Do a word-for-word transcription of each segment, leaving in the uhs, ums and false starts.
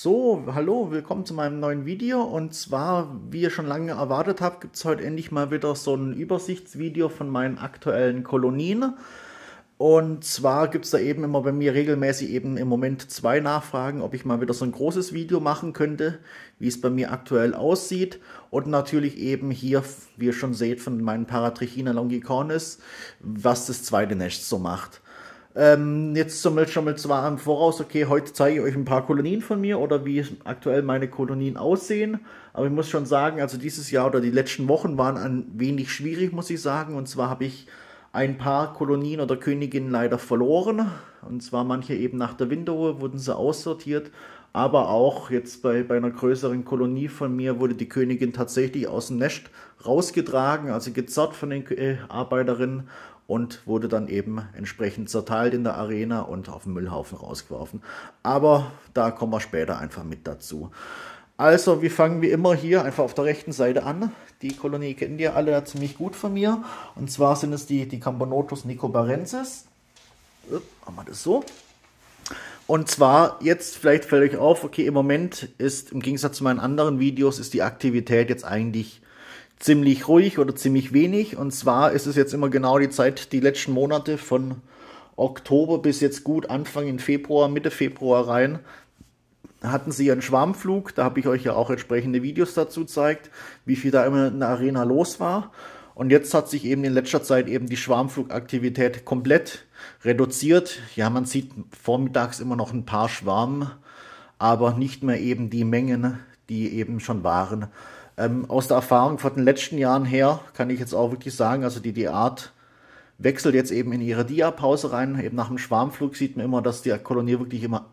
So, hallo, willkommen zu meinem neuen Video. Und zwar, wie ihr schon lange erwartet habt, gibt es heute endlich mal wieder so ein Übersichtsvideo von meinen aktuellen Kolonien. Und zwar gibt es da eben immer bei mir regelmäßig eben im Moment zwei Nachfragen, ob ich mal wieder so ein großes Video machen könnte, wie es bei mir aktuell aussieht. Und natürlich eben hier, wie ihr schon seht, von meinen Paratrichina longicornis, was das zweite Nest so macht. Ähm, jetzt zum Beispiel schon mal zwar im Voraus, okay, heute zeige ich euch ein paar Kolonien von mir oder wie aktuell meine Kolonien aussehen. Aber ich muss schon sagen, also dieses Jahr oder die letzten Wochen waren ein wenig schwierig, muss ich sagen. Und zwar habe ich ein paar Kolonien oder Königinnen leider verloren. Und zwar manche eben nach der Winterruhe wurden sie aussortiert. Aber auch jetzt bei, bei einer größeren Kolonie von mir wurde die Königin tatsächlich aus dem Nest rausgetragen, also gezerrt von den äh, Arbeiterinnen. Und wurde dann eben entsprechend zerteilt in der Arena und auf den Müllhaufen rausgeworfen. Aber da kommen wir später einfach mit dazu. Also, wir fangen wie immer hier einfach auf der rechten Seite an. Die Kolonie kennt ihr alle ziemlich gut von mir. Und zwar sind es die, die Camponotus nicobarensis. Machen wir das so. Und zwar, jetzt vielleicht fällt euch auf, okay, im Moment ist, im Gegensatz zu meinen anderen Videos, ist die Aktivität jetzt eigentlich ziemlich ruhig oder ziemlich wenig. Und zwar ist es jetzt immer genau die Zeit, die letzten Monate von Oktober bis jetzt gut Anfang in Februar, Mitte Februar rein, hatten sie einen Schwarmflug. Da habe ich euch ja auch entsprechende Videos dazu gezeigt, wie viel da immer in der Arena los war. Und jetzt hat sich eben in letzter Zeit eben die Schwarmflugaktivität komplett reduziert. Ja, man sieht vormittags immer noch ein paar Schwarmen, aber nicht mehr eben die Mengen, die eben schon waren. Ähm, aus der Erfahrung von den letzten Jahren her kann ich jetzt auch wirklich sagen, also die, die Art wechselt jetzt eben in ihre Diapause rein. Eben nach dem Schwarmflug sieht man immer, dass die Kolonie wirklich immer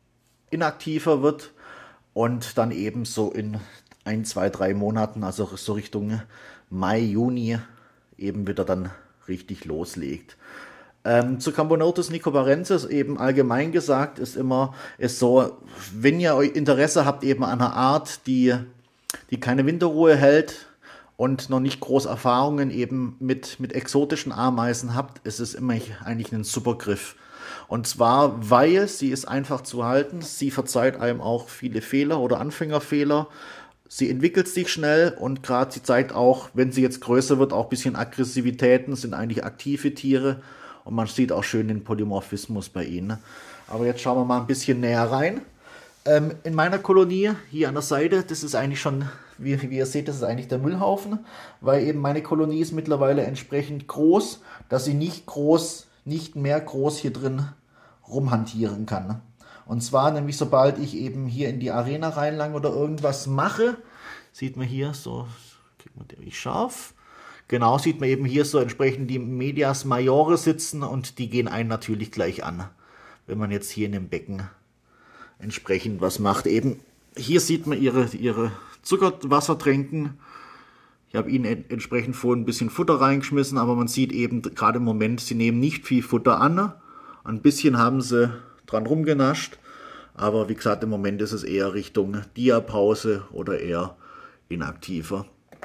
inaktiver wird und dann eben so in ein, zwei, drei Monaten, also so Richtung Mai, Juni, eben wieder dann richtig loslegt. Ähm, zu Camponotus nicobarensis eben allgemein gesagt ist immer, ist so, wenn ihr euch Interesse habt eben an einer Art, die die keine Winterruhe hält und noch nicht groß Erfahrungen eben mit, mit exotischen Ameisen habt, ist es immer eigentlich ein super Griff. Und zwar, weil sie ist einfach zu halten, sie verzeiht einem auch viele Fehler oder Anfängerfehler, sie entwickelt sich schnell und gerade sie zeigt auch, wenn sie jetzt größer wird, auch ein bisschen Aggressivitäten, sind eigentlich aktive Tiere und man sieht auch schön den Polymorphismus bei ihnen. Aber jetzt schauen wir mal ein bisschen näher rein. Ähm, in meiner Kolonie, hier an der Seite, das ist eigentlich schon, wie, wie ihr seht, das ist eigentlich der Müllhaufen, weil eben meine Kolonie ist mittlerweile entsprechend groß, dass sie nicht groß, nicht mehr groß hier drin rumhantieren kann. Und zwar nämlich, sobald ich eben hier in die Arena reinlange oder irgendwas mache, sieht man hier so, kriegt man den scharf, genau, sieht man eben hier so entsprechend die Medias Majore sitzen und die gehen einen natürlich gleich an, wenn man jetzt hier in dem Becken entsprechend was macht. Eben hier sieht man ihre, ihre Zuckerwassertränken. Ich habe ihnen entsprechend vorhin ein bisschen Futter reingeschmissen, aber man sieht eben gerade im Moment, sie nehmen nicht viel Futter an. Ein bisschen haben sie dran rumgenascht, aber wie gesagt, im Moment ist es eher Richtung Diapause oder eher inaktiver.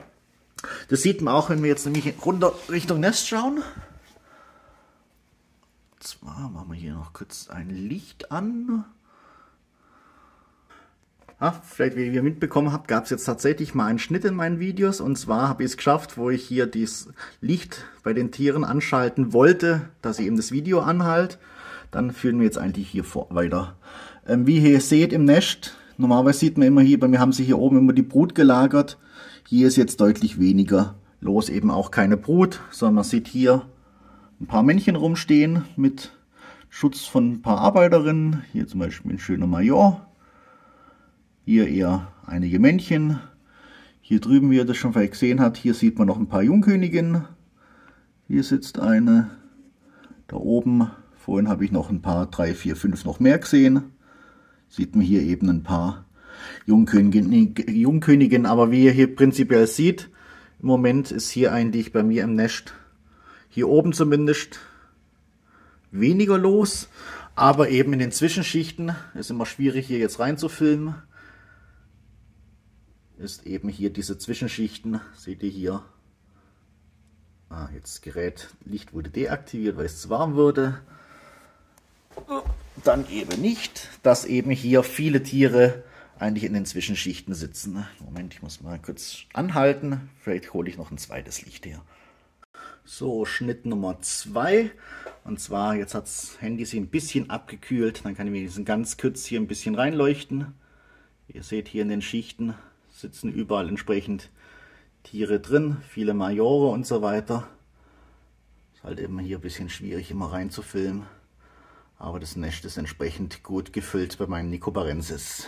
Das sieht man auch, wenn wir jetzt nämlich runter Richtung Nest schauen. Und zwar machen wir hier noch kurz ein Licht an. Ja, vielleicht, wie ihr mitbekommen habt, gab es jetzt tatsächlich mal einen Schnitt in meinen Videos. Und zwar habe ich es geschafft, wo ich hier das Licht bei den Tieren anschalten wollte, dass ich eben das Video anhalte. Dann führen wir jetzt eigentlich hier vor, weiter. Ähm, wie ihr seht im Nest, normalerweise sieht man immer hier, bei mir haben sie hier oben immer die Brut gelagert. Hier ist jetzt deutlich weniger los, eben auch keine Brut, sondern man sieht hier ein paar Männchen rumstehen mit Schutz von ein paar Arbeiterinnen. Hier zum Beispiel ein schöner Major. Hier eher einige Männchen. Hier drüben, wie ihr das schon vielleicht gesehen habt, hier sieht man noch ein paar Jungköniginnen. Hier sitzt eine. Da oben, vorhin habe ich noch ein paar, drei, vier, fünf noch mehr gesehen. Sieht man hier eben ein paar Jungköniginnen. Jungköniginnen. Aber wie ihr hier prinzipiell seht, im Moment ist hier eigentlich bei mir im Nest, hier oben zumindest, weniger los. Aber eben in den Zwischenschichten ist immer schwierig hier jetzt rein zu filmen. Ist eben hier diese Zwischenschichten, seht ihr hier. Ah, jetzt das Gerät, Licht wurde deaktiviert, weil es zu warm wurde. Dann eben nicht, dass eben hier viele Tiere eigentlich in den Zwischenschichten sitzen. Moment, ich muss mal kurz anhalten. Vielleicht hole ich noch ein zweites Licht her. So, Schnitt Nummer zwei. Und zwar, jetzt hat das Handy sich ein bisschen abgekühlt. Dann kann ich mir diesen ganz kurz hier ein bisschen reinleuchten. Ihr seht, hier in den Schichten sitzen überall entsprechend Tiere drin. Viele Majore und so weiter. Ist halt eben hier ein bisschen schwierig, immer rein zu filmen. Aber das Nest ist entsprechend gut gefüllt bei meinem Nicobarensis.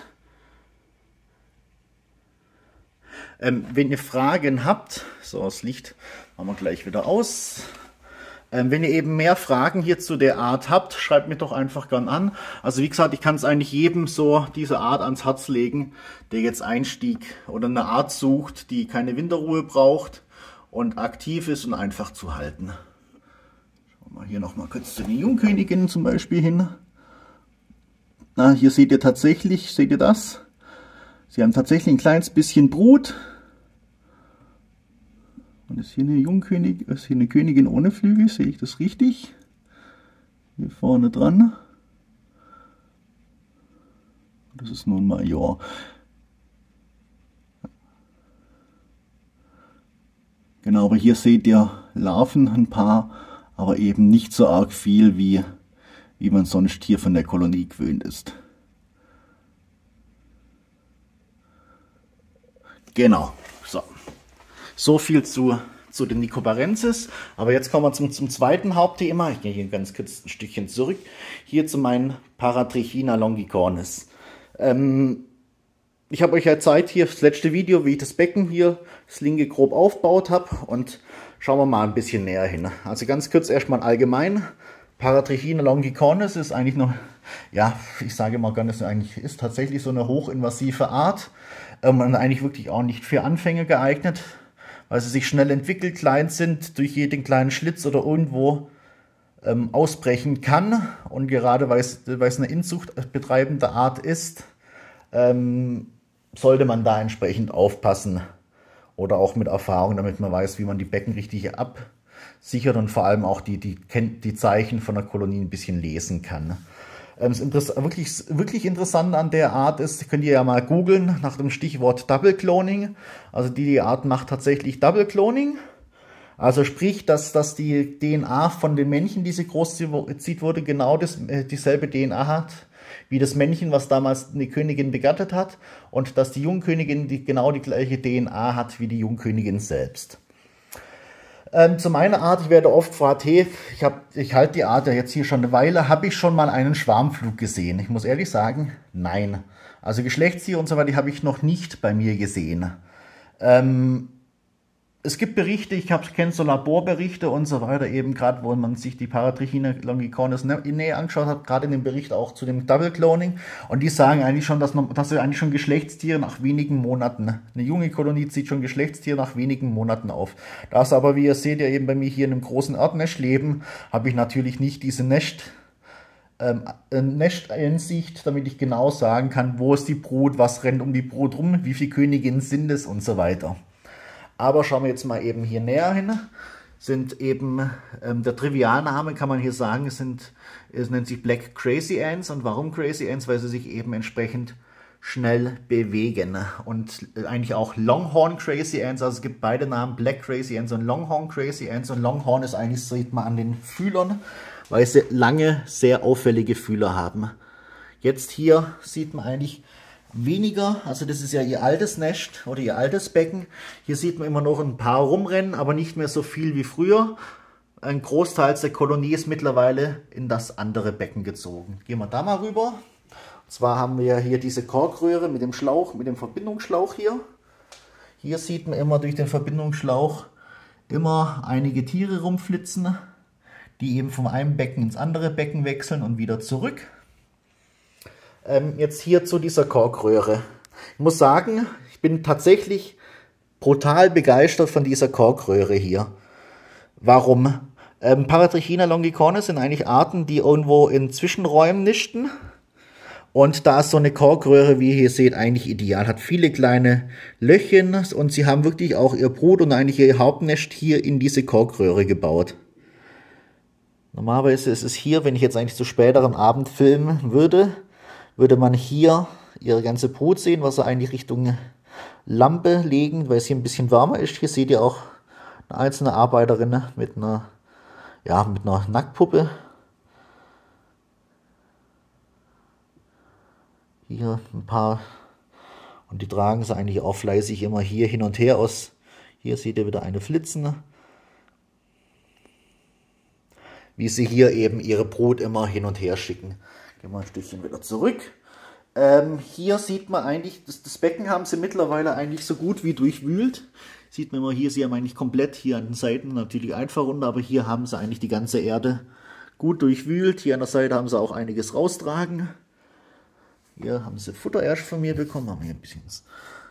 Ähm, wenn ihr Fragen habt, so das Licht machen wir gleich wieder aus. Ähm, wenn ihr eben mehr Fragen hier zu der Art habt, schreibt mir doch einfach gern an. Also wie gesagt, ich kann es eigentlich jedem so diese Art ans Herz legen, der jetzt einstieg oder eine Art sucht, die keine Winterruhe braucht und aktiv ist und einfach zu halten. Schauen wir hier nochmal kurz zu den Jungköniginnen zum Beispiel hin. Na, hier seht ihr tatsächlich, seht ihr das? Sie haben tatsächlich ein kleines bisschen Brut. Und ist hier eine Jungkönigin, ist hier eine Königin ohne Flügel, sehe ich das richtig? Hier vorne dran. Das ist nun Major. Genau, aber hier seht ihr Larven, ein paar, aber eben nicht so arg viel, wie, wie man sonst hier von der Kolonie gewöhnt ist. Genau, so. So viel zu, zu den Nicobarensis. Aber jetzt kommen wir zum, zum zweiten Hauptthema. Ich gehe hier ganz kurz ein Stückchen zurück. Hier zu meinen Paratrichina longicornis. Ähm, ich habe euch ja Zeit hier, das letzte Video, wie ich das Becken hier, das linke grob aufgebaut habe. Und schauen wir mal ein bisschen näher hin. Also ganz kurz erstmal allgemein. Paratrichina longicornis ist eigentlich noch, ja, ich sage mal gar nicht, eigentlich ist tatsächlich so eine hochinvasive Art. Ähm, und eigentlich wirklich auch nicht für Anfänger geeignet, weil sie sich schnell entwickelt, klein sind, durch jeden kleinen Schlitz oder irgendwo ähm, ausbrechen kann. Und gerade weil es, weil es eine Inzucht betreibende Art ist, ähm, sollte man da entsprechend aufpassen oder auch mit Erfahrung, damit man weiß, wie man die Becken richtig absichert und vor allem auch die, die, die Zeichen von der Kolonie ein bisschen lesen kann. Das wirklich, wirklich interessant an der Art ist, könnt ihr ja mal googeln nach dem Stichwort Double Cloning. Also die, die Art macht tatsächlich Double Cloning. Also sprich, dass, dass die D N A von den Männchen, die sie großzieht wurde, genau das, dieselbe D N A hat wie das Männchen, was damals eine Königin begattet hat. Und dass die Jungkönigin die, genau die gleiche D N A hat wie die Jungkönigin selbst. Ähm, zu meiner Art, ich werde oft gefragt, hey, ich, ich halte die Art ja jetzt hier schon eine Weile, habe ich schon mal einen Schwarmflug gesehen? Ich muss ehrlich sagen, nein. Also Geschlechtstiere und so weiter, die habe ich noch nicht bei mir gesehen. Ähm, es gibt Berichte, ich kenne so Laborberichte und so weiter, eben gerade, wo man sich die Paratrichina longicornis in Nähe angeschaut hat, gerade in dem Bericht auch zu dem Double Cloning. Und die sagen eigentlich schon, dass, dass sie eigentlich schon Geschlechtstiere nach wenigen Monaten, eine junge Kolonie zieht schon Geschlechtstiere nach wenigen Monaten auf. Da es aber, wie ihr seht, ja eben bei mir hier in einem großen Erdnest leben, habe ich natürlich nicht diese Nest, ähm, Nesteinsicht, damit ich genau sagen kann, wo ist die Brut, was rennt um die Brut rum, wie viele Königinnen sind es und so weiter. Aber schauen wir jetzt mal eben hier näher hin. Sind eben, ähm, der Trivialname kann man hier sagen, es, sind, es nennt sich Black Crazy Ants. Und warum Crazy Ants? Weil sie sich eben entsprechend schnell bewegen. Und eigentlich auch Longhorn Crazy Ants, also es gibt beide Namen, Black Crazy Ants und Longhorn Crazy Ants. Und Longhorn ist eigentlich, sieht man an den Fühlern, weil sie lange, sehr auffällige Fühler haben. Jetzt hier sieht man eigentlich weniger, also das ist ja ihr altes Nest oder ihr altes Becken. Hier sieht man immer noch ein paar rumrennen, aber nicht mehr so viel wie früher. Ein Großteil der Kolonie ist mittlerweile in das andere Becken gezogen. Gehen wir da mal rüber. Und zwar haben wir hier diese Korkröhre mit dem Schlauch, mit dem Verbindungsschlauch hier. Hier sieht man immer durch den Verbindungsschlauch immer einige Tiere rumflitzen, die eben vom einen Becken ins andere Becken wechseln und wieder zurück. Jetzt hier zu dieser Korkröhre. Ich muss sagen, ich bin tatsächlich brutal begeistert von dieser Korkröhre hier. Warum? Ähm, Paratrichina longicornis sind eigentlich Arten, die irgendwo in Zwischenräumen nisten. Und da ist so eine Korkröhre, wie ihr hier seht, eigentlich ideal. Hat viele kleine Löchchen und sie haben wirklich auch ihr Brut und eigentlich ihr Hauptnest hier in diese Korkröhre gebaut. Normalerweise ist es hier, wenn ich jetzt eigentlich zu späteren Abend filmen würde, würde man hier ihre ganze Brut sehen, was sie eigentlich Richtung Lampe legen, weil es hier ein bisschen wärmer ist. Hier seht ihr auch eine einzelne Arbeiterin mit einer, ja, mit einer Nacktpuppe. Hier ein paar, und die tragen sie eigentlich auch fleißig immer hier hin und her aus. Hier seht ihr wieder eine flitzen, wie sie hier eben ihre Brut immer hin und her schicken. Gehen wir ein Stückchen wieder zurück. Ähm, hier sieht man eigentlich, das, das Becken haben sie mittlerweile eigentlich so gut wie durchwühlt. Sieht man immer hier, sie haben eigentlich komplett hier an den Seiten natürlich einfach runter, aber hier haben sie eigentlich die ganze Erde gut durchwühlt. Hier an der Seite haben sie auch einiges raustragen. Hier haben sie Futter erst von mir bekommen, haben hier ein bisschen was.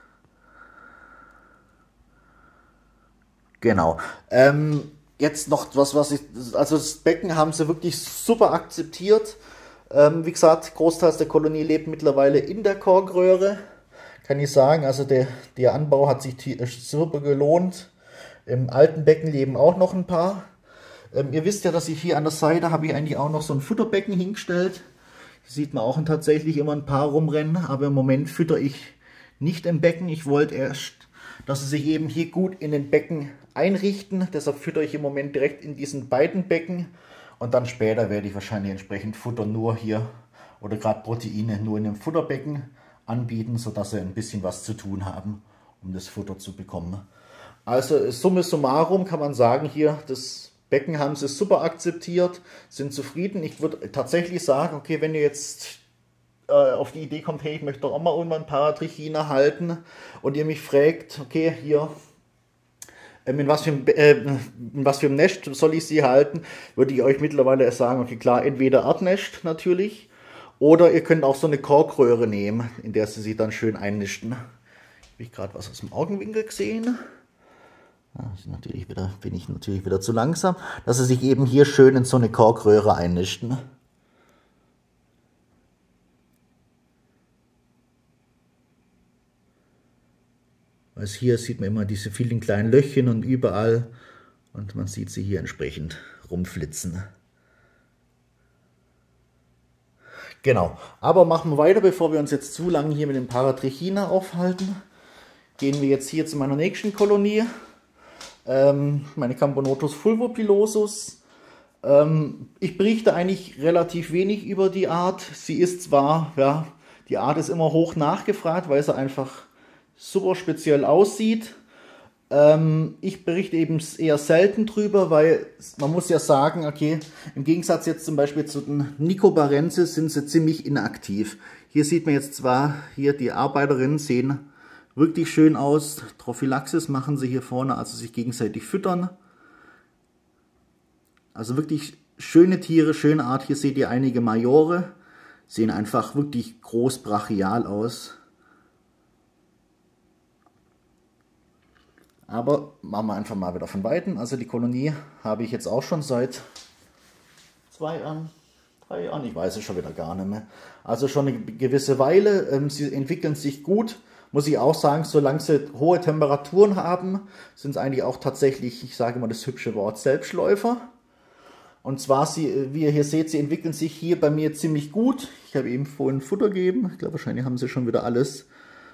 Genau. Ähm, jetzt noch was, was ich, also das Becken haben sie wirklich super akzeptiert. Ähm, wie gesagt, Großteils der Kolonie lebt mittlerweile in der Korkröhre. Kann ich sagen, also der, der Anbau hat sich super gelohnt. Im alten Becken leben auch noch ein paar. Ähm, ihr wisst ja, dass ich hier an der Seite habe ich eigentlich auch noch so ein Futterbecken hingestellt. Hier sieht man auch tatsächlich immer ein paar rumrennen, aber im Moment fütter ich nicht im Becken. Ich wollte erst, dass sie sich eben hier gut in den Becken einrichten. Deshalb fütter ich im Moment direkt in diesen beiden Becken. Und dann später werde ich wahrscheinlich entsprechend Futter nur hier oder gerade Proteine nur in dem Futterbecken anbieten, sodass sie ein bisschen was zu tun haben, um das Futter zu bekommen. Also summa summarum kann man sagen, hier das Becken haben sie super akzeptiert, sind zufrieden. Ich würde tatsächlich sagen, okay, wenn ihr jetzt äh, auf die Idee kommt, hey, ich möchte doch auch mal irgendwann Paratrichina halten und ihr mich fragt, okay, hier, In was, für, äh, in was für ein Nest soll ich sie halten, würde ich euch mittlerweile sagen, okay klar, entweder Erdnest natürlich, oder ihr könnt auch so eine Korkröhre nehmen, in der sie sich dann schön einnisten. Habe ich gerade was aus dem Augenwinkel gesehen? Ja, ist natürlich wieder, bin ich natürlich wieder zu langsam, dass sie sich eben hier schön in so eine Korkröhre einnisten. Also hier sieht man immer diese vielen kleinen Löchchen und überall, und man sieht sie hier entsprechend rumflitzen. Genau, aber machen wir weiter, bevor wir uns jetzt zu lange hier mit dem Paratrichina aufhalten. Gehen wir jetzt hier zu meiner nächsten Kolonie, ähm, meine Camponotus fulvopilosus. Ähm, ich berichte eigentlich relativ wenig über die Art. Sie ist zwar, ja, die Art ist immer hoch nachgefragt, weil sie einfach super speziell aussieht. Ähm, ich berichte eben eher selten drüber, weil man muss ja sagen, okay, im Gegensatz jetzt zum Beispiel zu den Nicobarensis sind sie ziemlich inaktiv. Hier sieht man jetzt zwar, hier die Arbeiterinnen sehen wirklich schön aus. Trophylaxis machen sie hier vorne, also sich gegenseitig füttern. Also wirklich schöne Tiere, schöne Art. Hier seht ihr einige Majore, sehen einfach wirklich groß brachial aus. Aber machen wir einfach mal wieder von Weitem. Also die Kolonie habe ich jetzt auch schon seit zwei Jahren, drei Jahren, ich weiß es schon wieder gar nicht mehr. Also schon eine gewisse Weile. Sie entwickeln sich gut. Muss ich auch sagen, solange sie hohe Temperaturen haben, sind es eigentlich auch tatsächlich, ich sage mal das hübsche Wort, Selbstläufer. Und zwar, sie, wie ihr hier seht, sie entwickeln sich hier bei mir ziemlich gut. Ich habe eben vorhin Futter gegeben. Ich glaube, wahrscheinlich haben sie schon wieder alles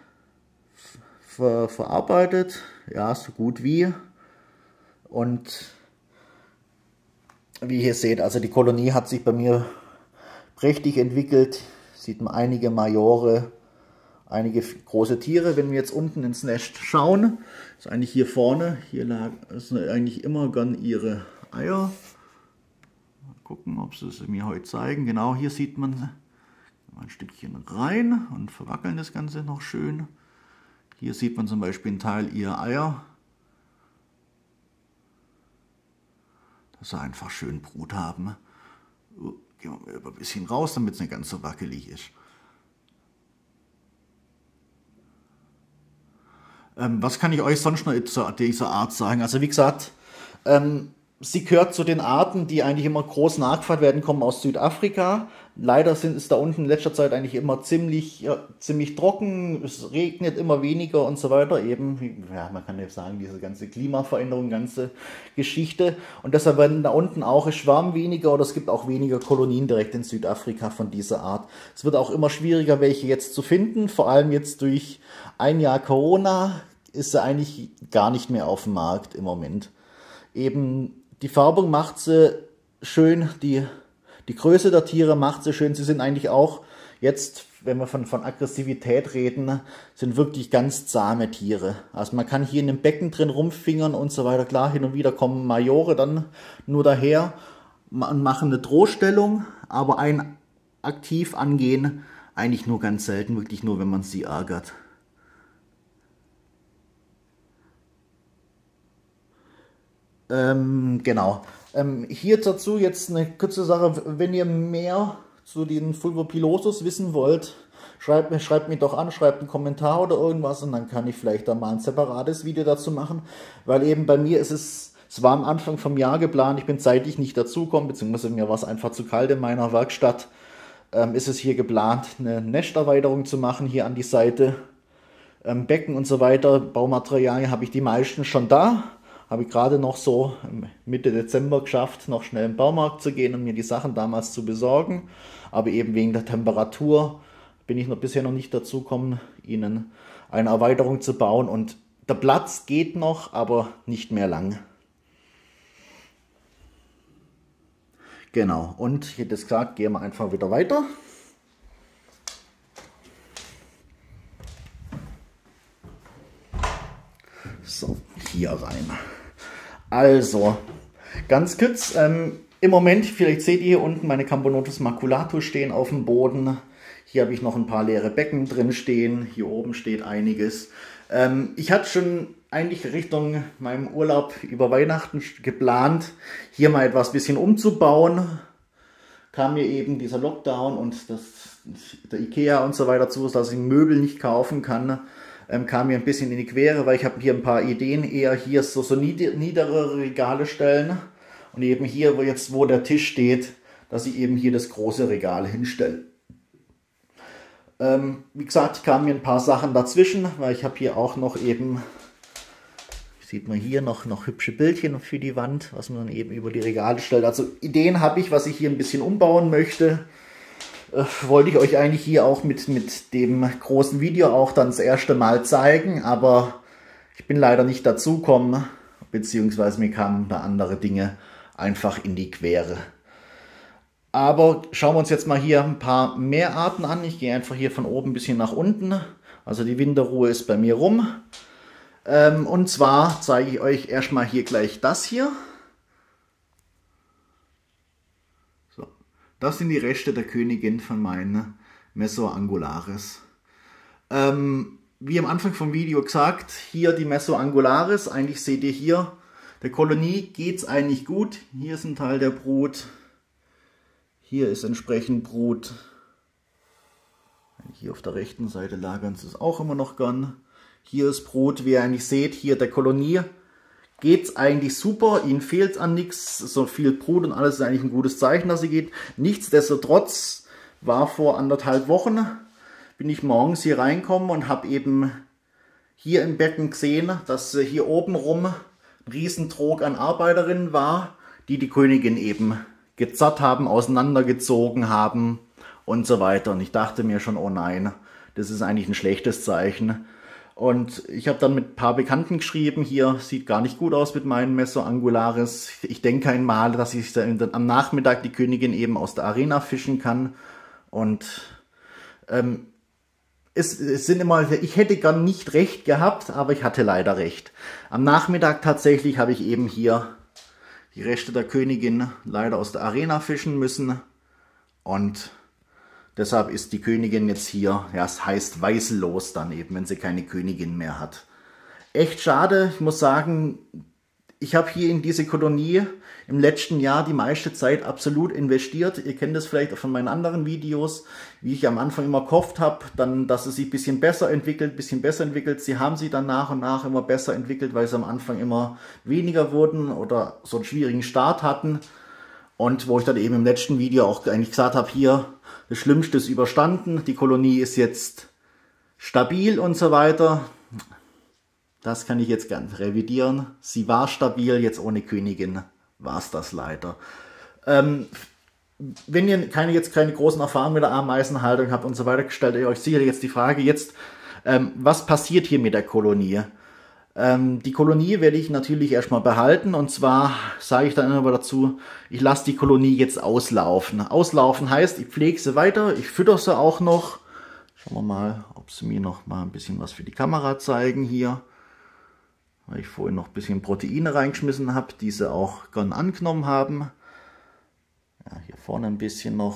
ver verarbeitet. Ja, so gut wie. Und wie ihr hier seht, also die Kolonie hat sich bei mir prächtig entwickelt. Sieht man einige Majore, einige große Tiere. Wenn wir jetzt unten ins Nest schauen, ist eigentlich hier vorne, hier lag ist eigentlich immer gern ihre Eier. Mal gucken, ob sie es mir heute zeigen. Genau, hier sieht man ein Stückchen rein und verwackeln das Ganze noch schön. Hier sieht man zum Beispiel einen Teil ihrer Eier, dass sie einfach schön Brut haben. Uh, gehen wir mal ein bisschen raus, damit es nicht ganz so wackelig ist. Ähm, was kann ich euch sonst noch zu dieser Art sagen? Also wie gesagt, ähm, sie gehört zu den Arten, die eigentlich immer groß nachgefragt werden, kommen aus Südafrika. Leider sind es da unten in letzter Zeit eigentlich immer ziemlich, ja, ziemlich trocken, es regnet immer weniger und so weiter. Eben, ja, man kann ja sagen, diese ganze Klimaveränderung, ganze Geschichte. Und deshalb werden da unten auch, es schwärmen weniger oder es gibt auch weniger Kolonien direkt in Südafrika von dieser Art. Es wird auch immer schwieriger, welche jetzt zu finden, vor allem jetzt durch ein Jahr Corona ist sie eigentlich gar nicht mehr auf dem Markt im Moment. Eben die Färbung macht sie schön, die, die Größe der Tiere macht sie schön. Sie sind eigentlich auch jetzt, wenn wir von, von Aggressivität reden, sind wirklich ganz zahme Tiere. Also man kann hier in dem Becken drin rumfingern und so weiter. Klar, hin und wieder kommen Majore dann nur daher und machen eine Drohstellung, aber ein aktiv angehen eigentlich nur ganz selten, wirklich nur, wenn man sie ärgert. Ähm, genau. Ähm, hier dazu jetzt eine kurze Sache. Wenn ihr mehr zu den Fulvopilosus wissen wollt, schreibt mir, schreibt mir doch an, schreibt einen Kommentar oder irgendwas und dann kann ich vielleicht da mal ein separates Video dazu machen. Weil eben bei mir ist es, es war am Anfang vom Jahr geplant, ich bin zeitlich nicht dazugekommen, beziehungsweise mir war es einfach zu kalt in meiner Werkstatt, ähm, ist es hier geplant, eine Nesterweiterung zu machen, hier an die Seite. Ähm, Becken und so weiter, Baumaterialien habe ich die meisten schon da. Habe ich gerade noch so Mitte Dezember geschafft, noch schnell im Baumarkt zu gehen und mir die Sachen damals zu besorgen. Aber eben wegen der Temperatur bin ich noch bisher noch nicht dazu gekommen, Ihnen eine Erweiterung zu bauen. Und der Platz geht noch, aber nicht mehr lang. Genau, und ich hätte es gesagt, gehen wir einfach wieder weiter. So, hier rein. Also, ganz kurz, ähm, im Moment, vielleicht seht ihr hier unten meine Camponotus maculatus stehen auf dem Boden. Hier habe ich noch ein paar leere Becken drin stehen. Hier oben steht einiges. Ähm, ich hatte schon eigentlich Richtung meinem Urlaub über Weihnachten geplant, hier mal etwas bisschen umzubauen. Kam mir eben dieser Lockdown und das, der Ikea und so weiter zu, dass ich Möbel nicht kaufen kann. Ähm, kam mir ein bisschen in die Quere, weil ich habe hier ein paar Ideen, eher hier so, so nieder, niedere Regale stellen und eben hier, wo jetzt wo der Tisch steht, dass ich eben hier das große Regal hinstelle. Ähm, wie gesagt, kamen mir ein paar Sachen dazwischen, weil ich habe hier auch noch eben, sieht man hier noch, noch hübsche Bildchen für die Wand, was man dann eben über die Regale stellt. Also Ideen habe ich, was ich hier ein bisschen umbauen möchte. Äh, wollte ich euch eigentlich hier auch mit, mit dem großen Video auch dann das erste Mal zeigen, aber ich bin leider nicht dazu gekommen, beziehungsweise mir kamen da andere Dinge einfach in die Quere. Aber schauen wir uns jetzt mal hier ein paar mehr Arten an. Ich gehe einfach hier von oben ein bisschen nach unten. Also die Winterruhe ist bei mir rum. Ähm, und zwar zeige ich euch erstmal hier gleich das hier. So. Das sind die Reste der Königin von meinen Mesoangularis. Ähm, wie am Anfang vom Video gesagt, hier die Mesoangularis. Eigentlich seht ihr hier, der Kolonie geht es eigentlich gut. Hier ist ein Teil der Brut. Hier ist entsprechend Brut. Hier auf der rechten Seite lagern sie es auch immer noch gern. Hier ist Brut, wie ihr eigentlich seht, hier der Kolonie geht es eigentlich super. Ihnen fehlt an nichts. So viel Brut und alles ist eigentlich ein gutes Zeichen, dass sie geht. Nichtsdestotrotz war vor anderthalb Wochen, bin ich morgens hier reingekommen und habe eben hier im Becken gesehen, dass hier oben rum ein Riesentrog an Arbeiterinnen war, die die Königin eben gezerrt haben, auseinandergezogen haben und so weiter. Und ich dachte mir schon, oh nein, das ist eigentlich ein schlechtes Zeichen. Und ich habe dann mit ein paar Bekannten geschrieben, hier sieht gar nicht gut aus mit meinen Mesoangularis. Ich denke einmal, dass ich dann am Nachmittag die Königin eben aus der Arena fischen kann. Und ähm, es, es sind immer, ich hätte gar nicht recht gehabt, aber ich hatte leider recht. Am Nachmittag tatsächlich habe ich eben hier die Reste der Königin leider aus der Arena fischen müssen und deshalb ist die Königin jetzt hier, ja, es heißt weißellos dann eben, wenn sie keine Königin mehr hat. Echt schade, ich muss sagen, ich habe hier in diese Kolonie im letzten Jahr die meiste Zeit absolut investiert. Ihr kennt das vielleicht auch von meinen anderen Videos, wie ich am Anfang immer gehofft habe, dann, dass es sich ein bisschen besser entwickelt, ein bisschen besser entwickelt. Sie haben sich dann nach und nach immer besser entwickelt, weil sie am Anfang immer weniger wurden oder so einen schwierigen Start hatten. Und wo ich dann eben im letzten Video auch eigentlich gesagt habe, hier, das Schlimmste ist überstanden, die Kolonie ist jetzt stabil und so weiter. Das kann ich jetzt gern revidieren. Sie war stabil, jetzt ohne Königin war es das leider. Ähm, wenn ihr keine, jetzt keine großen Erfahrungen mit der Ameisenhaltung habt und so weiter, stellt ihr euch sicherlich jetzt die Frage jetzt, ähm, was passiert hier mit der Kolonie? Ähm, die Kolonie werde ich natürlich erstmal behalten, und zwar sage ich dann immer dazu, ich lasse die Kolonie jetzt auslaufen. Auslaufen heißt, ich pflege sie weiter, ich fütter sie auch noch. Schauen wir mal, ob sie mir noch mal ein bisschen was für die Kamera zeigen hier. Weil ich vorhin noch ein bisschen Proteine reingeschmissen habe, die sie auch gern angenommen haben. Ja, hier vorne ein bisschen noch.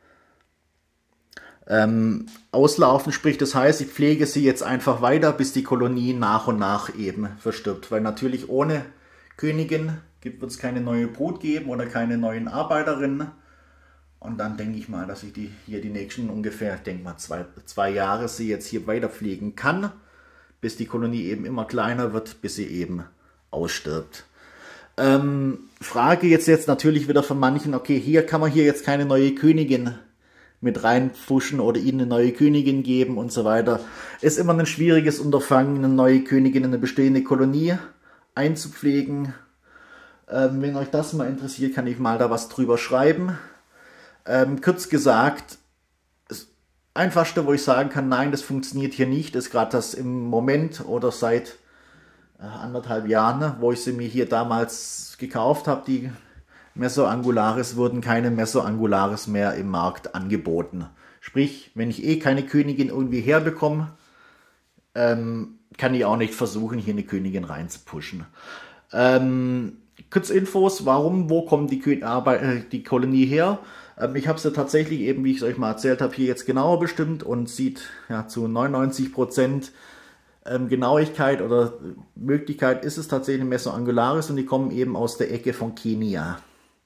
Ähm, auslaufen, sprich, das heißt, ich pflege sie jetzt einfach weiter, bis die Kolonie nach und nach eben verstirbt. Weil natürlich ohne Königin wird es keine neue Brut geben oder keine neuen Arbeiterinnen. Und dann denke ich mal, dass ich die hier die nächsten ungefähr, ich denke mal zwei, zwei Jahre sie jetzt hier weiter pflegen kann, bis die Kolonie eben immer kleiner wird, bis sie eben ausstirbt. Ähm, Frage jetzt jetzt natürlich wieder von manchen, okay, hier kann man hier jetzt keine neue Königin mit reinpfuschen oder ihnen eine neue Königin geben und so weiter. Ist immer ein schwieriges Unterfangen, eine neue Königin in eine bestehende Kolonie einzupflegen. Ähm, wenn euch das mal interessiert, kann ich mal da was drüber schreiben. Ähm, kurz gesagt, das Einfachste, wo ich sagen kann, nein, das funktioniert hier nicht, ist gerade das im Moment oder seit äh, anderthalb Jahren, wo ich sie mir hier damals gekauft habe, die Mesoangularis, wurden keine Mesoangularis mehr im Markt angeboten. Sprich, wenn ich eh keine Königin irgendwie herbekomme, ähm, kann ich auch nicht versuchen, hier eine Königin reinzupushen. Ähm, kurz Infos, warum, wo kommt die, Kön äh, die Kolonie her? Ähm, ich habe sie tatsächlich eben, wie ich es euch mal erzählt habe, hier jetzt genauer bestimmt und sieht ja zu neunundneunzig Prozent ähm, Genauigkeit oder Möglichkeit ist es tatsächlich Mesoangularis, und die kommen eben aus der Ecke von Kenia.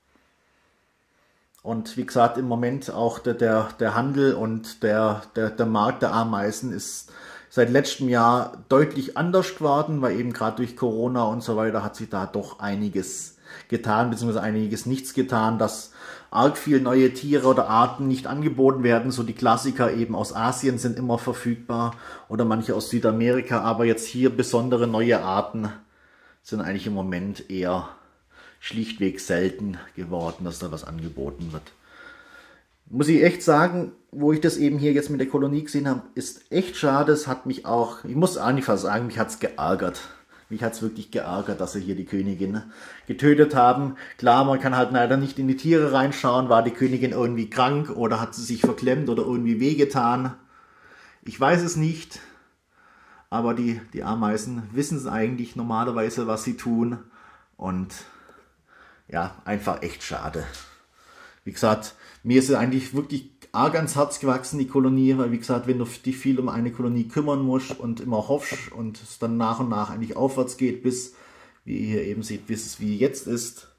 Und wie gesagt, im Moment auch der, der, der Handel und der, der, der Markt der Ameisen ist seit letztem Jahr deutlich anders geworden, weil eben gerade durch Corona und so weiter hat sich da doch einiges getan, beziehungsweise einiges nichts getan, dass arg viel neue Tiere oder Arten nicht angeboten werden. So die Klassiker eben aus Asien sind immer verfügbar oder manche aus Südamerika, aber jetzt hier besondere neue Arten sind eigentlich im Moment eher schlichtweg selten geworden, dass da was angeboten wird. Muss ich echt sagen, wo ich das eben hier jetzt mit der Kolonie gesehen habe, ist echt schade. Es hat mich auch, ich muss einfach sagen, mich hat es geärgert. Mich hat es wirklich geärgert, dass sie hier die Königin getötet haben. Klar, man kann halt leider nicht in die Tiere reinschauen. War die Königin irgendwie krank oder hat sie sich verklemmt oder irgendwie wehgetan? Ich weiß es nicht. Aber die, die Ameisen wissen es eigentlich normalerweise, was sie tun. Und ja, einfach echt schade. Wie gesagt, mir ist es eigentlich wirklich arg ans Herz gewachsen, die Kolonie, weil wie gesagt, wenn du dich viel um eine Kolonie kümmern musst und immer hoffst und es dann nach und nach eigentlich aufwärts geht, bis, wie ihr hier eben seht, bis es wie jetzt ist,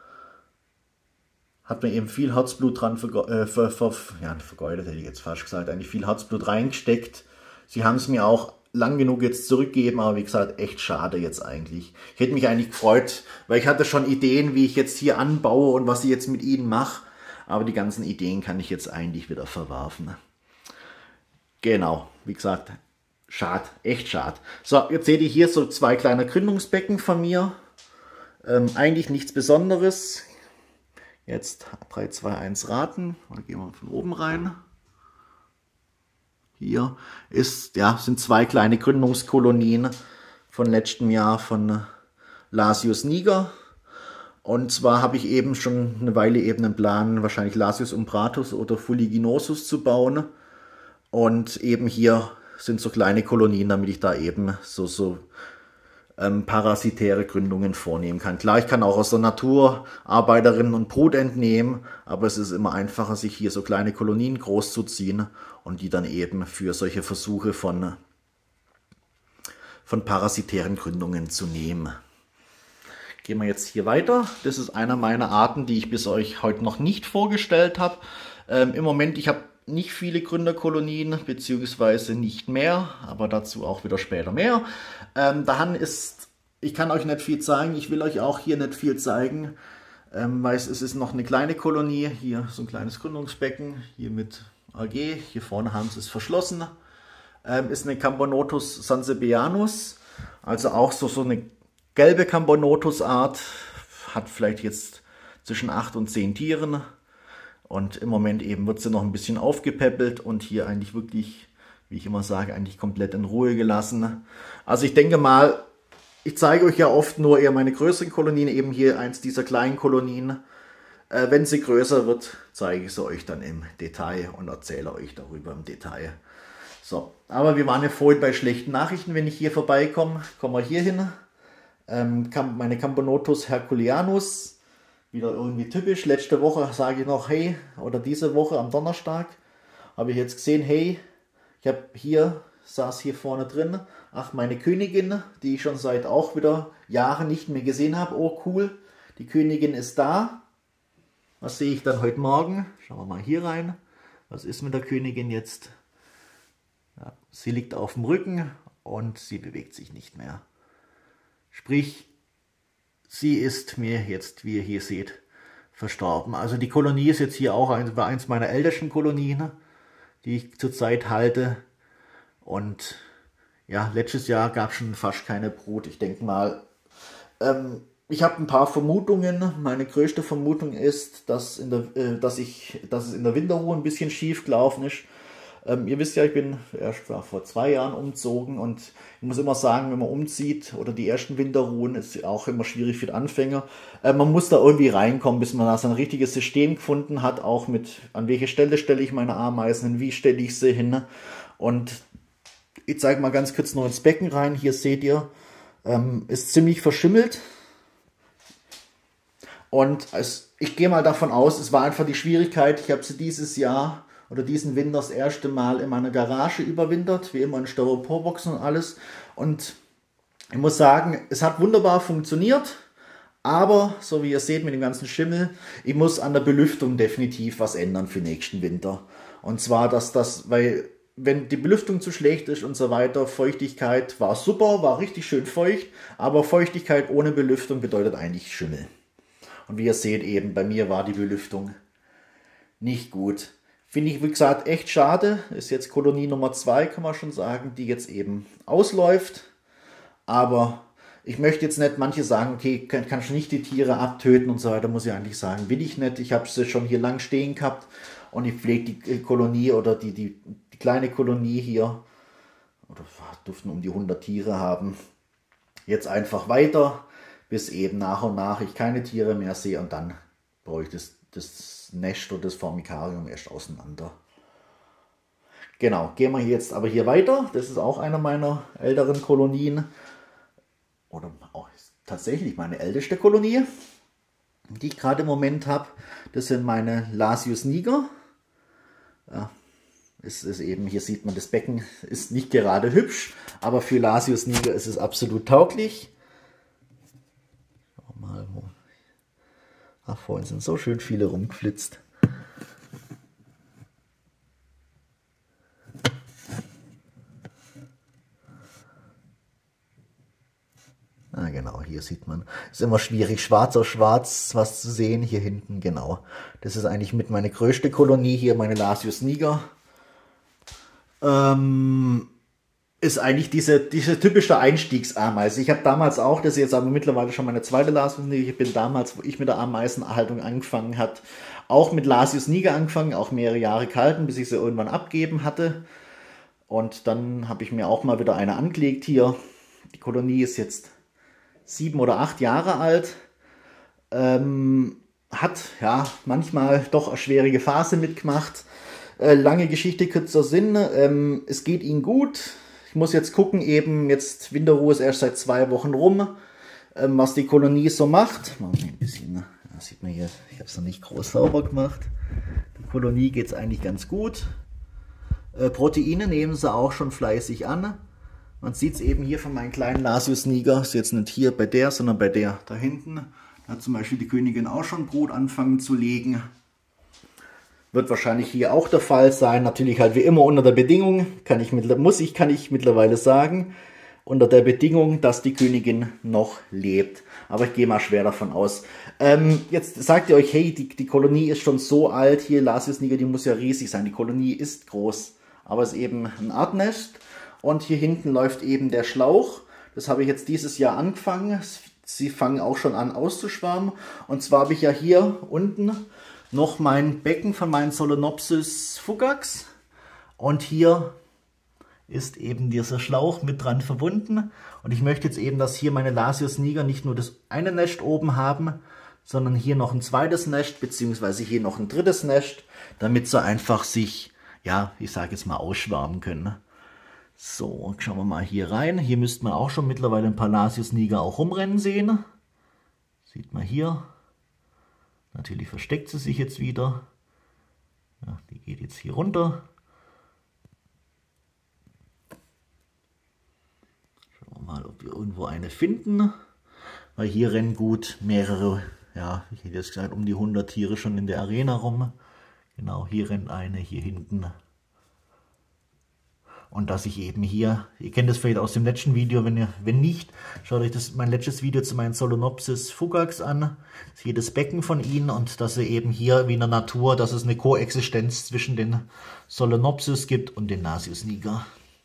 hat man eben viel Herzblut dran verge äh, ver ver ja, vergeudet, hätte ich jetzt fast gesagt, eigentlich viel Herzblut reingesteckt. Sie haben es mir auch lang genug jetzt zurückgegeben, aber wie gesagt, echt schade jetzt eigentlich. Ich hätte mich eigentlich gefreut, weil ich hatte schon Ideen, wie ich jetzt hier anbaue und was ich jetzt mit ihnen mache. Aber die ganzen Ideen kann ich jetzt eigentlich wieder verwerfen. Genau, wie gesagt, schade, echt schade. So, jetzt seht ihr hier so zwei kleine Gründungsbecken von mir. Ähm, eigentlich nichts Besonderes. Jetzt drei, zwei, eins raten. Dann gehen wir von oben rein. Hier ist, ja, sind zwei kleine Gründungskolonien von letztem Jahr von Lasius niger. Und zwar habe ich eben schon eine Weile eben einen Plan, wahrscheinlich Lasius umbratus oder Fuliginosus zu bauen. Und eben hier sind so kleine Kolonien, damit ich da eben so, so ähm, parasitäre Gründungen vornehmen kann. Klar, ich kann auch aus der Natur Arbeiterinnen und Brut entnehmen, aber es ist immer einfacher, sich hier so kleine Kolonien großzuziehen und die dann eben für solche Versuche von, von parasitären Gründungen zu nehmen. gehen wir jetzt hier weiter. Das ist einer meiner Arten, die ich bis euch heute noch nicht vorgestellt habe. Ähm, im Moment, ich habe nicht viele Gründerkolonien, beziehungsweise nicht mehr, aber dazu auch wieder später mehr. Ähm, der Hahn ist, ich kann euch nicht viel zeigen, ich will euch auch hier nicht viel zeigen, ähm, weil es ist noch eine kleine Kolonie, hier so ein kleines Gründungsbecken, hier mit A G, hier vorne haben sie es verschlossen. Ähm, ist eine Cambonotus sansebeanus, also auch so, so eine gelbe Cambonotus-Art, hat vielleicht jetzt zwischen acht und zehn Tieren. Und im Moment eben wird sie noch ein bisschen aufgepäppelt und hier eigentlich wirklich, wie ich immer sage, eigentlich komplett in Ruhe gelassen. Also ich denke mal, ich zeige euch ja oft nur eher meine größeren Kolonien, eben hier eins dieser kleinen Kolonien. Äh, wenn sie größer wird, zeige ich sie euch dann im Detail und erzähle euch darüber im Detail. So, aber wir waren ja vorhin bei schlechten Nachrichten, wenn ich hier vorbeikomme, kommen wir hier hin. Ähm, meine Cambonotus herculeanus. Wieder irgendwie typisch. Letzte Woche sage ich noch, hey, oder diese Woche am Donnerstag, habe ich jetzt gesehen, hey, ich habe hier, saß hier vorne drin, ach, meine Königin, die ich schon seit auch wieder Jahren nicht mehr gesehen habe. Oh, cool, die Königin ist da. Was sehe ich dann heute Morgen? Schauen wir mal hier rein. Was ist mit der Königin jetzt? Ja, sie liegt auf dem Rücken und sie bewegt sich nicht mehr. Sprich, sie ist mir jetzt, wie ihr hier seht, verstorben. Also die Kolonie ist jetzt hier auch ein, war eins meiner ältesten Kolonien, die ich zurzeit halte. Und ja, letztes Jahr gab es schon fast keine Brut. Ich denke mal, ähm, ich habe ein paar Vermutungen. Meine größte Vermutung ist, dass, in der, äh, dass, ich, dass es in der Winterruhe ein bisschen schief gelaufen ist. Ähm, ihr wisst ja, ich bin erst vor zwei Jahren umgezogen und ich muss immer sagen, wenn man umzieht oder die ersten Winterruhen, ist auch immer schwierig für den Anfänger. Äh, man muss da irgendwie reinkommen, bis man da so ein richtiges System gefunden hat, auch mit, an welche Stelle stelle ich meine Ameisen hin, wie stelle ich sie hin. Und ich zeige mal ganz kurz noch ins Becken rein. Hier seht ihr, ähm, ist ziemlich verschimmelt. Und es, ich gehe mal davon aus, es war einfach die Schwierigkeit, ich habe sie dieses Jahr oder diesen Winter das erste Mal in meiner Garage überwintert, wie immer in Styroporboxen und alles. Und ich muss sagen, es hat wunderbar funktioniert, aber so wie ihr seht mit dem ganzen Schimmel, ich muss an der Belüftung definitiv was ändern für nächsten Winter. Und zwar, dass das, weil wenn die Belüftung zu schlecht ist und so weiter, Feuchtigkeit war super, war richtig schön feucht, aber Feuchtigkeit ohne Belüftung bedeutet eigentlich Schimmel. Und wie ihr seht eben, bei mir war die Belüftung nicht gut. Finde ich, wie gesagt, echt schade. Ist jetzt Kolonie Nummer zwei, kann man schon sagen, die jetzt eben ausläuft. Aber ich möchte jetzt nicht, manche sagen, okay, kann, kannst du nicht die Tiere abtöten und so weiter, muss ich eigentlich sagen, will ich nicht. Ich habe sie schon hier lang stehen gehabt und ich pflege die Kolonie oder die, die, die kleine Kolonie hier, oder durften um die hundert Tiere haben, jetzt einfach weiter, bis eben nach und nach ich keine Tiere mehr sehe und dann brauche ich das, das Nest oder das Formikarium erst auseinander. Genau, gehen wir jetzt aber hier weiter. Das ist auch einer meiner älteren Kolonien. Oder auch tatsächlich meine älteste Kolonie, die ich gerade im Moment habe. Das sind meine Lasius niger. Ja, es ist eben, hier sieht man, das Becken ist nicht gerade hübsch, aber für Lasius niger ist es absolut tauglich. Schau mal, wo. Ach, vorhin sind so schön viele rumgeflitzt. Ah, genau, hier sieht man. Ist immer schwierig, schwarz auf schwarz was zu sehen. Hier hinten, genau. Das ist eigentlich mit meine größte Kolonie hier, meine Lasius niger. Ähm, ist eigentlich diese, diese typische Einstiegsameise. Ich habe damals auch, das ist jetzt aber mittlerweile schon meine zweite Lasius niger. Ich bin damals, wo ich mit der Ameisenerhaltung angefangen habe, auch mit Lasius niger angefangen, auch mehrere Jahre gehalten, bis ich sie irgendwann abgeben hatte. Und dann habe ich mir auch mal wieder eine angelegt hier. Die Kolonie ist jetzt sieben oder acht Jahre alt. Ähm, hat ja manchmal doch eine schwierige Phase mitgemacht. Äh, lange Geschichte, kurzer Sinn. Ähm, es geht ihnen gut. Ich muss jetzt gucken, eben jetzt Winterruhe ist erst seit zwei Wochen rum, ähm, was die Kolonie so macht. Mal ein bisschen, ne? Das sieht man hier, ich habe es noch nicht groß sauber gemacht. Der Kolonie geht es eigentlich ganz gut. Äh, Proteine nehmen sie auch schon fleißig an. Man sieht es eben hier von meinem kleinen Lasius niger, ist jetzt nicht hier bei der, sondern bei der da hinten. Da hat zum Beispiel die Königin auch schon Brut anfangen zu legen. Wird wahrscheinlich hier auch der Fall sein. Natürlich halt wie immer unter der Bedingung, kann ich muss ich, kann ich mittlerweile sagen, unter der Bedingung, dass die Königin noch lebt. Aber ich gehe mal schwer davon aus. Ähm, jetzt sagt ihr euch, hey, die, die Kolonie ist schon so alt, hier Lasius niger, die muss ja riesig sein. Die Kolonie ist groß, aber es ist eben ein Artnest. Und hier hinten läuft eben der Schlauch. Das habe ich jetzt dieses Jahr angefangen. Sie fangen auch schon an auszuschwärmen. Und zwar habe ich ja hier unten noch mein Becken von meinem Solenopsis fugax. Und hier ist eben dieser Schlauch mit dran verbunden. Und ich möchte jetzt eben, dass hier meine Lasius niger nicht nur das eine Nest oben haben, sondern hier noch ein zweites Nest, beziehungsweise hier noch ein drittes Nest, damit sie einfach sich, ja, ich sage jetzt mal, ausschwärmen können. So, schauen wir mal hier rein. Hier müsste man auch schon mittlerweile ein paar Lasius niger auch rumrennen sehen. Sieht man hier. Natürlich versteckt sie sich jetzt wieder. Ja, die geht jetzt hier runter. Schauen wir mal, ob wir irgendwo eine finden. Weil hier rennen gut mehrere, ja, ich hätte jetzt gesagt, um die hundert Tiere schon in der Arena rum. Genau, hier rennt eine, hier hinten. Und dass ich eben hier, ihr kennt das vielleicht aus dem letzten Video, wenn ihr, wenn nicht, schaut euch das, mein letztes Video zu meinen Solenopsis fugax an. Das ist hier das Becken von ihnen und dass ihr eben hier wie in der Natur, dass es eine Koexistenz zwischen den Solenopsis gibt und den Lasius niger.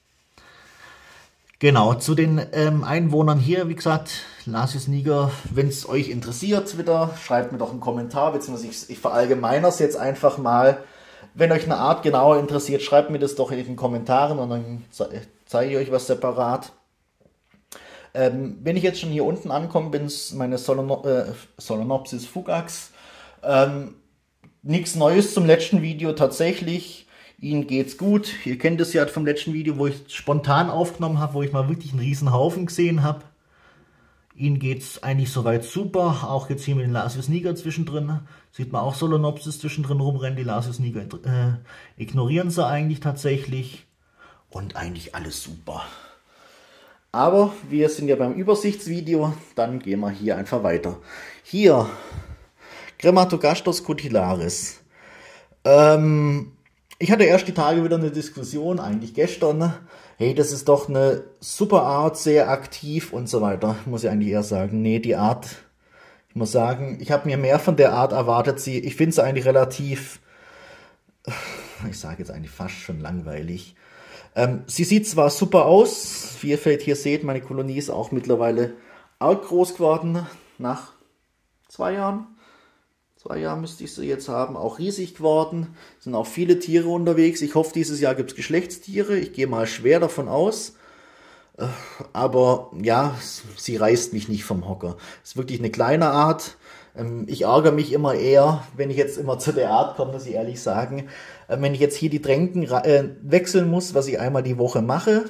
Genau, zu den ähm, Einwohnern hier, wie gesagt, Lasius niger, wenn es euch interessiert wieder, schreibt mir doch einen Kommentar, beziehungsweise ich, ich verallgemeiner es jetzt einfach mal. Wenn euch eine Art genauer interessiert, schreibt mir das doch in den Kommentaren und dann zeige ich euch was separat. Ähm, wenn ich jetzt schon hier unten ankomme, bin es meine Soleno äh, Solenopsis fugax. Ähm, nichts Neues zum letzten Video tatsächlich. Ihnen geht's gut. Ihr kennt es ja vom letzten Video, wo ich spontan aufgenommen habe, wo ich mal wirklich einen riesen Haufen gesehen habe. Ihnen geht es eigentlich soweit super, auch jetzt hier mit den Lasius niger zwischendrin. Sieht man auch Solenopsis zwischendrin rumrennen, die Lasius niger äh, ignorieren sie eigentlich tatsächlich. Und eigentlich alles super. Aber wir sind ja beim Übersichtsvideo, dann gehen wir hier einfach weiter. Hier, Crematogastos cutillaris. Ähm, ich hatte erst die Tage wieder eine Diskussion, eigentlich gestern. Hey, das ist doch eine super Art, sehr aktiv und so weiter. Muss ich eigentlich eher sagen, nee, die Art, ich muss sagen, ich habe mir mehr von der Art erwartet. Sie, ich finde sie eigentlich relativ, ich sage jetzt eigentlich fast schon langweilig. Ähm, sie sieht zwar super aus, wie ihr vielleicht hier seht, meine Kolonie ist auch mittlerweile arg groß geworden, nach zwei Jahren. Zwei Jahre müsste ich sie jetzt haben, auch riesig geworden, sind auch viele Tiere unterwegs. Ich hoffe, dieses Jahr gibt es Geschlechtstiere, ich gehe mal schwer davon aus. Aber ja, sie reißt mich nicht vom Hocker. Es ist wirklich eine kleine Art. Ich ärgere mich immer eher, wenn ich jetzt immer zu der Art komme, muss ich ehrlich sagen. Wenn ich jetzt hier die Tränken wechseln muss, was ich einmal die Woche mache,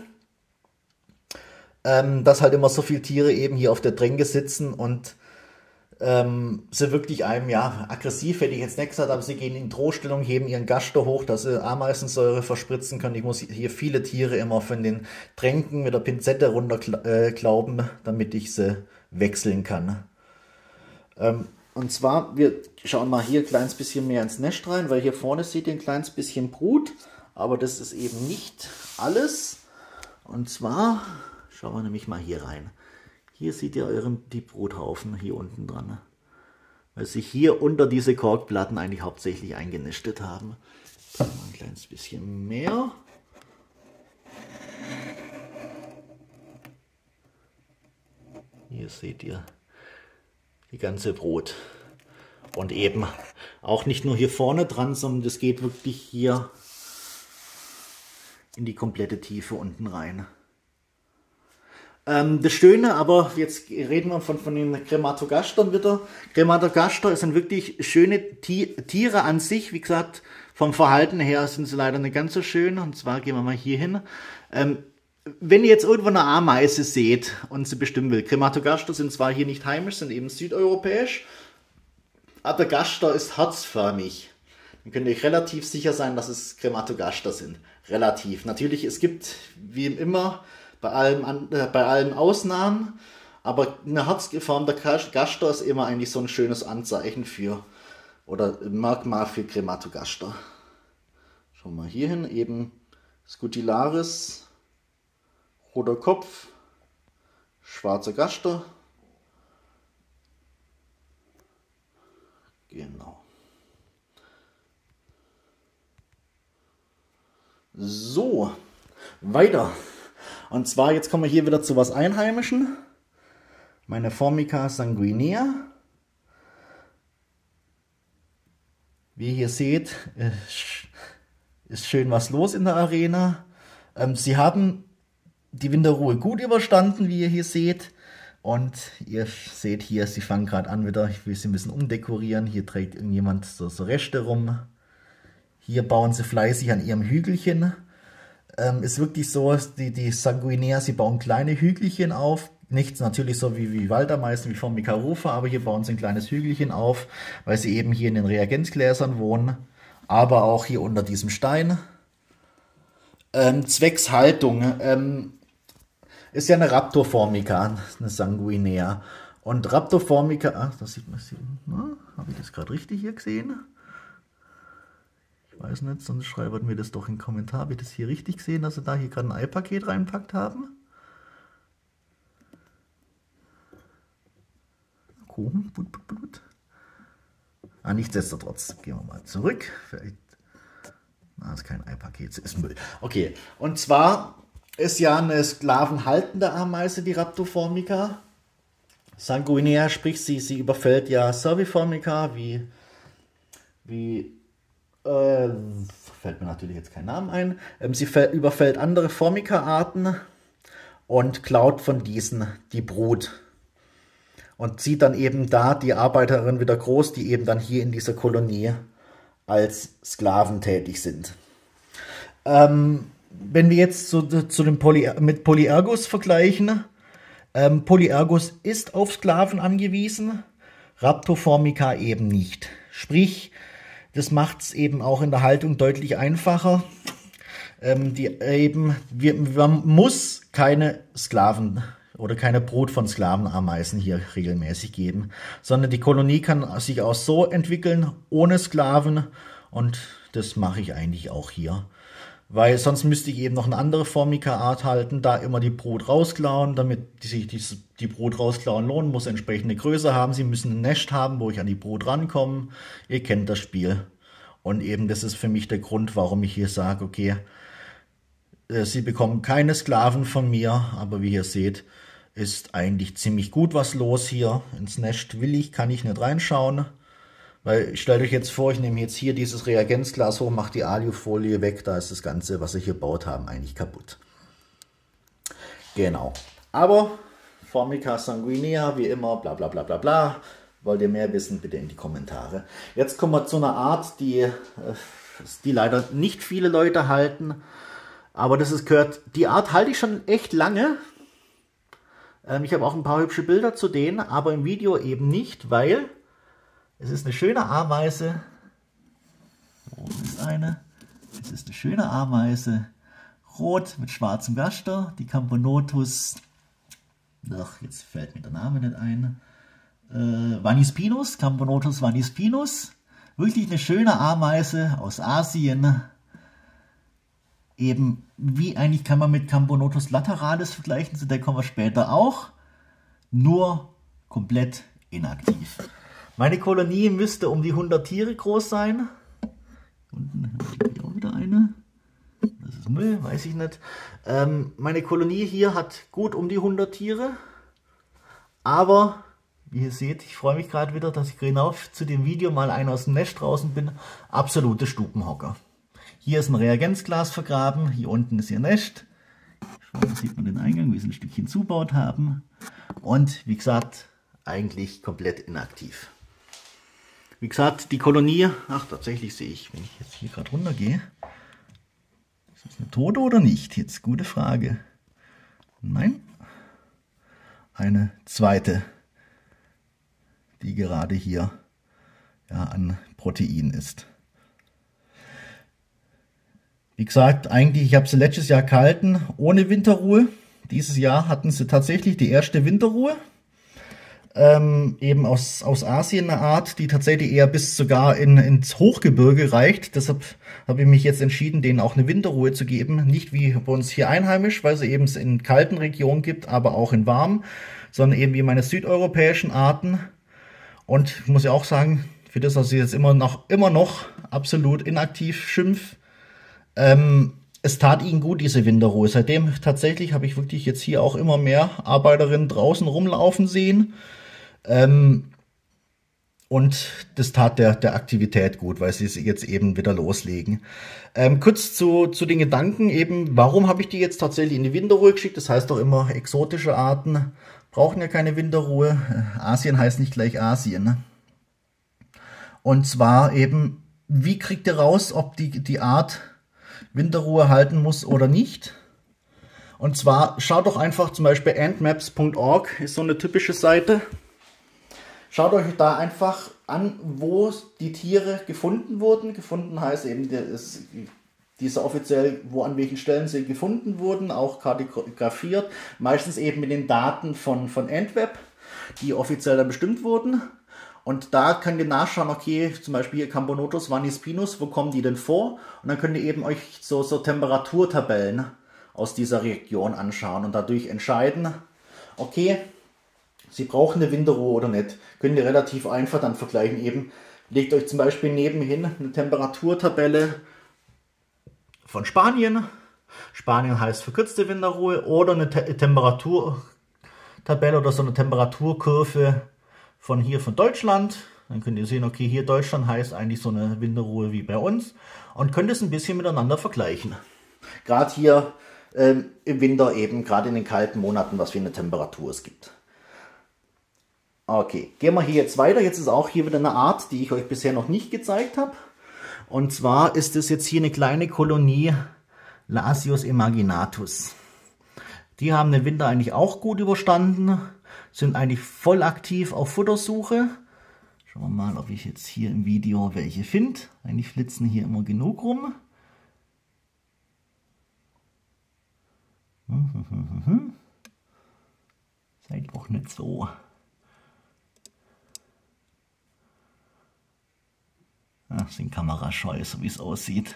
dass halt immer so viele Tiere eben hier auf der Tränke sitzen und Ähm, sie wirklich einem, ja, aggressiv hätte ich jetzt nicht gesagt, aber sie gehen in Drohstellung, heben ihren Gaster hoch, dass sie Ameisensäure verspritzen können. Ich muss hier viele Tiere immer von den Tränken mit der Pinzette runterklauben, äh, damit ich sie wechseln kann. Ähm, und zwar, wir schauen mal hier ein kleines bisschen mehr ins Nest rein, weil hier vorne seht ihr ein kleines bisschen Brut, aber das ist eben nicht alles. Und zwar, schauen wir nämlich mal hier rein. Hier seht ihr euren, die Bruthaufen hier unten dran, weil sich hier unter diese Korkplatten eigentlich hauptsächlich eingenistet haben. Mal ein kleines bisschen mehr. Hier seht ihr die ganze Brut. Und eben auch nicht nur hier vorne dran, sondern das geht wirklich hier in die komplette Tiefe unten rein. Ähm, das Schöne, aber jetzt reden wir von, von den Crematogastern wieder. Crematogaster sind wirklich schöne Tiere an sich. Wie gesagt, vom Verhalten her sind sie leider nicht ganz so schön. Und zwar gehen wir mal hier hin. Ähm, wenn ihr jetzt irgendwo eine Ameise seht und sie bestimmen will, Crematogaster sind zwar hier nicht heimisch, sind eben südeuropäisch, aber der Gaster ist herzförmig. Dann könnt ihr euch relativ sicher sein, dass es Crematogaster sind. Relativ. Natürlich, es gibt, wie immer, bei allem, an, äh, bei allen Ausnahmen. Aber ein herzgeformter Gaster ist immer eigentlich so ein schönes Anzeichen für, oder Merkmal für Crematogaster. Schauen wir hier hin, eben Scutillaris, roter Kopf, schwarzer Gaster. Genau. So, weiter. Und zwar, jetzt kommen wir hier wieder zu was Einheimischen. Meine Formica sanguinea. Wie ihr hier seht, ist schön was los in der Arena. Sie haben die Winterruhe gut überstanden, wie ihr hier seht. Und ihr seht hier, sie fangen gerade an wieder, ich will sie ein bisschen umdekorieren. Hier trägt irgendjemand so, so Reste rum. Hier bauen sie fleißig an ihrem Hügelchen. Ähm, ist wirklich so, die, die Sanguinea, sie bauen kleine Hügelchen auf. Nichts natürlich so wie, wie Waldermeister, wie Formica rufa, aber hier bauen sie ein kleines Hügelchen auf, weil sie eben hier in den Reagenzgläsern wohnen. Aber auch hier unter diesem Stein. Ähm, zwecks Haltung. Ähm, Ist ja eine Raptor-Formica, eine Sanguinea. Und Raptor-Formica, ach, das sieht man, habe ich das gerade richtig hier gesehen? Ich weiß nicht, sonst schreibt mir das doch in den Kommentar. Habe ich das hier richtig gesehen, dass sie da hier gerade ein Ei-Paket reinpackt haben? Komisch, but, but, but. Ah, nichtsdestotrotz, gehen wir mal zurück. Vielleicht, na, ist kein Ei-Paket, ist Müll. Okay, und zwar ist ja eine sklavenhaltende Ameise, die Raptor-Formica. Sanguinea, sprich, sie, sie überfällt ja Cerviformica, wie, wie äh, fällt mir natürlich jetzt kein Name ein. Ähm, sie überfällt andere Formica-Arten und klaut von diesen die Brut. Und zieht dann eben da die Arbeiterin wieder groß, die eben dann hier in dieser Kolonie als Sklaven tätig sind. Ähm, Wenn wir jetzt zu, zu dem Poly, mit Polyergus vergleichen, ähm, Polyergus ist auf Sklaven angewiesen, Raptor-Formica eben nicht. Sprich, das macht es eben auch in der Haltung deutlich einfacher. Ähm, die eben, wir, man muss keine Sklaven oder keine Brut von Sklavenameisen hier regelmäßig geben, sondern die Kolonie kann sich auch so entwickeln, ohne Sklaven, und das mache ich eigentlich auch hier. Weil sonst müsste ich eben noch eine andere Formica-Art halten, da immer die Brut rausklauen, damit sich die, die Brut rausklauen lohnen, muss entsprechende Größe haben. Sie müssen ein Nest haben, wo ich an die Brut rankomme. Ihr kennt das Spiel. Und eben das ist für mich der Grund, warum ich hier sage, okay, äh, sie bekommen keine Sklaven von mir, aber wie ihr seht, ist eigentlich ziemlich gut was los hier. Ins Nest will ich, kann ich nicht reinschauen. Weil, stellt euch jetzt vor, ich nehme jetzt hier dieses Reagenzglas hoch, mache die Alufolie weg, da ist das Ganze, was sie hier gebaut haben, eigentlich kaputt. Genau. Aber Formica sanguinea, wie immer, bla bla bla bla bla. Wollt ihr mehr wissen, bitte in die Kommentare. Jetzt kommen wir zu einer Art, die, die leider nicht viele Leute halten. Aber das ist gehört, die Art halte ich schon echt lange. Ich habe auch ein paar hübsche Bilder zu denen, aber im Video eben nicht, weil es ist eine schöne Ameise. Wo ist eine? Es ist eine schöne Ameise. Rot mit schwarzem Gaster. Die Camponotus. Ach, jetzt fällt mir der Name nicht ein. Äh, Vanispinus. Camponotus Vanispinus. Wirklich eine schöne Ameise aus Asien. Eben, wie eigentlich kann man mit Camponotus lateralis vergleichen. Zu der kommen wir später auch. Nur komplett inaktiv. Meine Kolonie müsste um die hundert Tiere groß sein. Unten habe ich auch wieder eine. Das ist Müll, weiß ich nicht. Ähm, meine Kolonie hier hat gut um die hundert Tiere. Aber, wie ihr seht, ich freue mich gerade wieder, dass ich genau zu dem Video mal einer aus dem Nest draußen bin. Absolute Stubenhocker. Hier ist ein Reagenzglas vergraben. Hier unten ist ihr Nest. Da sieht man den Eingang, wie sie ein Stückchen zubaut haben. Und, wie gesagt, eigentlich komplett inaktiv. Wie gesagt, die Kolonie, ach tatsächlich sehe ich, wenn ich jetzt hier gerade runtergehe, ist das eine tote oder nicht? Jetzt gute Frage. Nein, eine zweite, die gerade hier ja, an Protein ist. Wie gesagt, eigentlich, ich habe sie letztes Jahr gehalten, ohne Winterruhe. Dieses Jahr hatten sie tatsächlich die erste Winterruhe. Ähm, eben aus, aus Asien eine Art, die tatsächlich eher bis sogar in, ins Hochgebirge reicht. Deshalb habe ich mich jetzt entschieden, denen auch eine Winterruhe zu geben. Nicht wie bei uns hier einheimisch, weil sie eben es in kalten Regionen gibt, aber auch in warmen, sondern eben wie meine südeuropäischen Arten. Und ich muss ja auch sagen, für das, dass ich jetzt immer noch, immer noch absolut inaktiv schimpf, ähm, es tat ihnen gut, diese Winterruhe. Seitdem tatsächlich habe ich wirklich jetzt hier auch immer mehr Arbeiterinnen draußen rumlaufen sehen. Ähm, und das tat der, der Aktivität gut, weil sie jetzt eben wieder loslegen. Ähm, kurz zu, zu den Gedanken eben, warum habe ich die jetzt tatsächlich in die Winterruhe geschickt? Das heißt doch immer, exotische Arten brauchen ja keine Winterruhe. Asien heißt nicht gleich Asien. Ne? Und zwar eben, wie kriegt ihr raus, ob die, die Art Winterruhe halten muss oder nicht? Und zwar schaut doch einfach zum Beispiel antmaps punkt org, ist so eine typische Seite. Schaut euch da einfach an, wo die Tiere gefunden wurden. Gefunden heißt eben, ist diese offiziell, wo an welchen Stellen sie gefunden wurden, auch kartografiert. Meistens eben mit den Daten von, von Antweb, die offiziell dann bestimmt wurden. Und da könnt ihr nachschauen, okay, zum Beispiel hier Cambonotus vanispinus, wo kommen die denn vor? Und dann könnt ihr eben euch so, so Temperaturtabellen aus dieser Region anschauen und dadurch entscheiden, okay, Sie brauchen eine Winterruhe oder nicht. Könnt ihr relativ einfach dann vergleichen. Eben, legt euch zum Beispiel nebenhin eine Temperaturtabelle von Spanien. Spanien heißt verkürzte Winterruhe, oder eine Te Temperaturtabelle oder so eine Temperaturkurve von hier von Deutschland. Dann könnt ihr sehen, okay, hier Deutschland heißt eigentlich so eine Winterruhe wie bei uns. Und könnt es ein bisschen miteinander vergleichen. Gerade hier ähm, im Winter eben, gerade in den kalten Monaten, was für eine Temperatur es gibt. Okay, gehen wir hier jetzt weiter. Jetzt ist auch hier wieder eine Art, die ich euch bisher noch nicht gezeigt habe. Und zwar ist es jetzt hier eine kleine Kolonie Lasius imaginatus. Die haben den Winter eigentlich auch gut überstanden, sind eigentlich voll aktiv auf Futtersuche. Schauen wir mal, ob ich jetzt hier im Video welche finde. Eigentlich flitzen hier immer genug rum. Hm, hm, hm, hm, hm. Seid auch nicht so. Ach, sind kamerascheu, so wie es aussieht.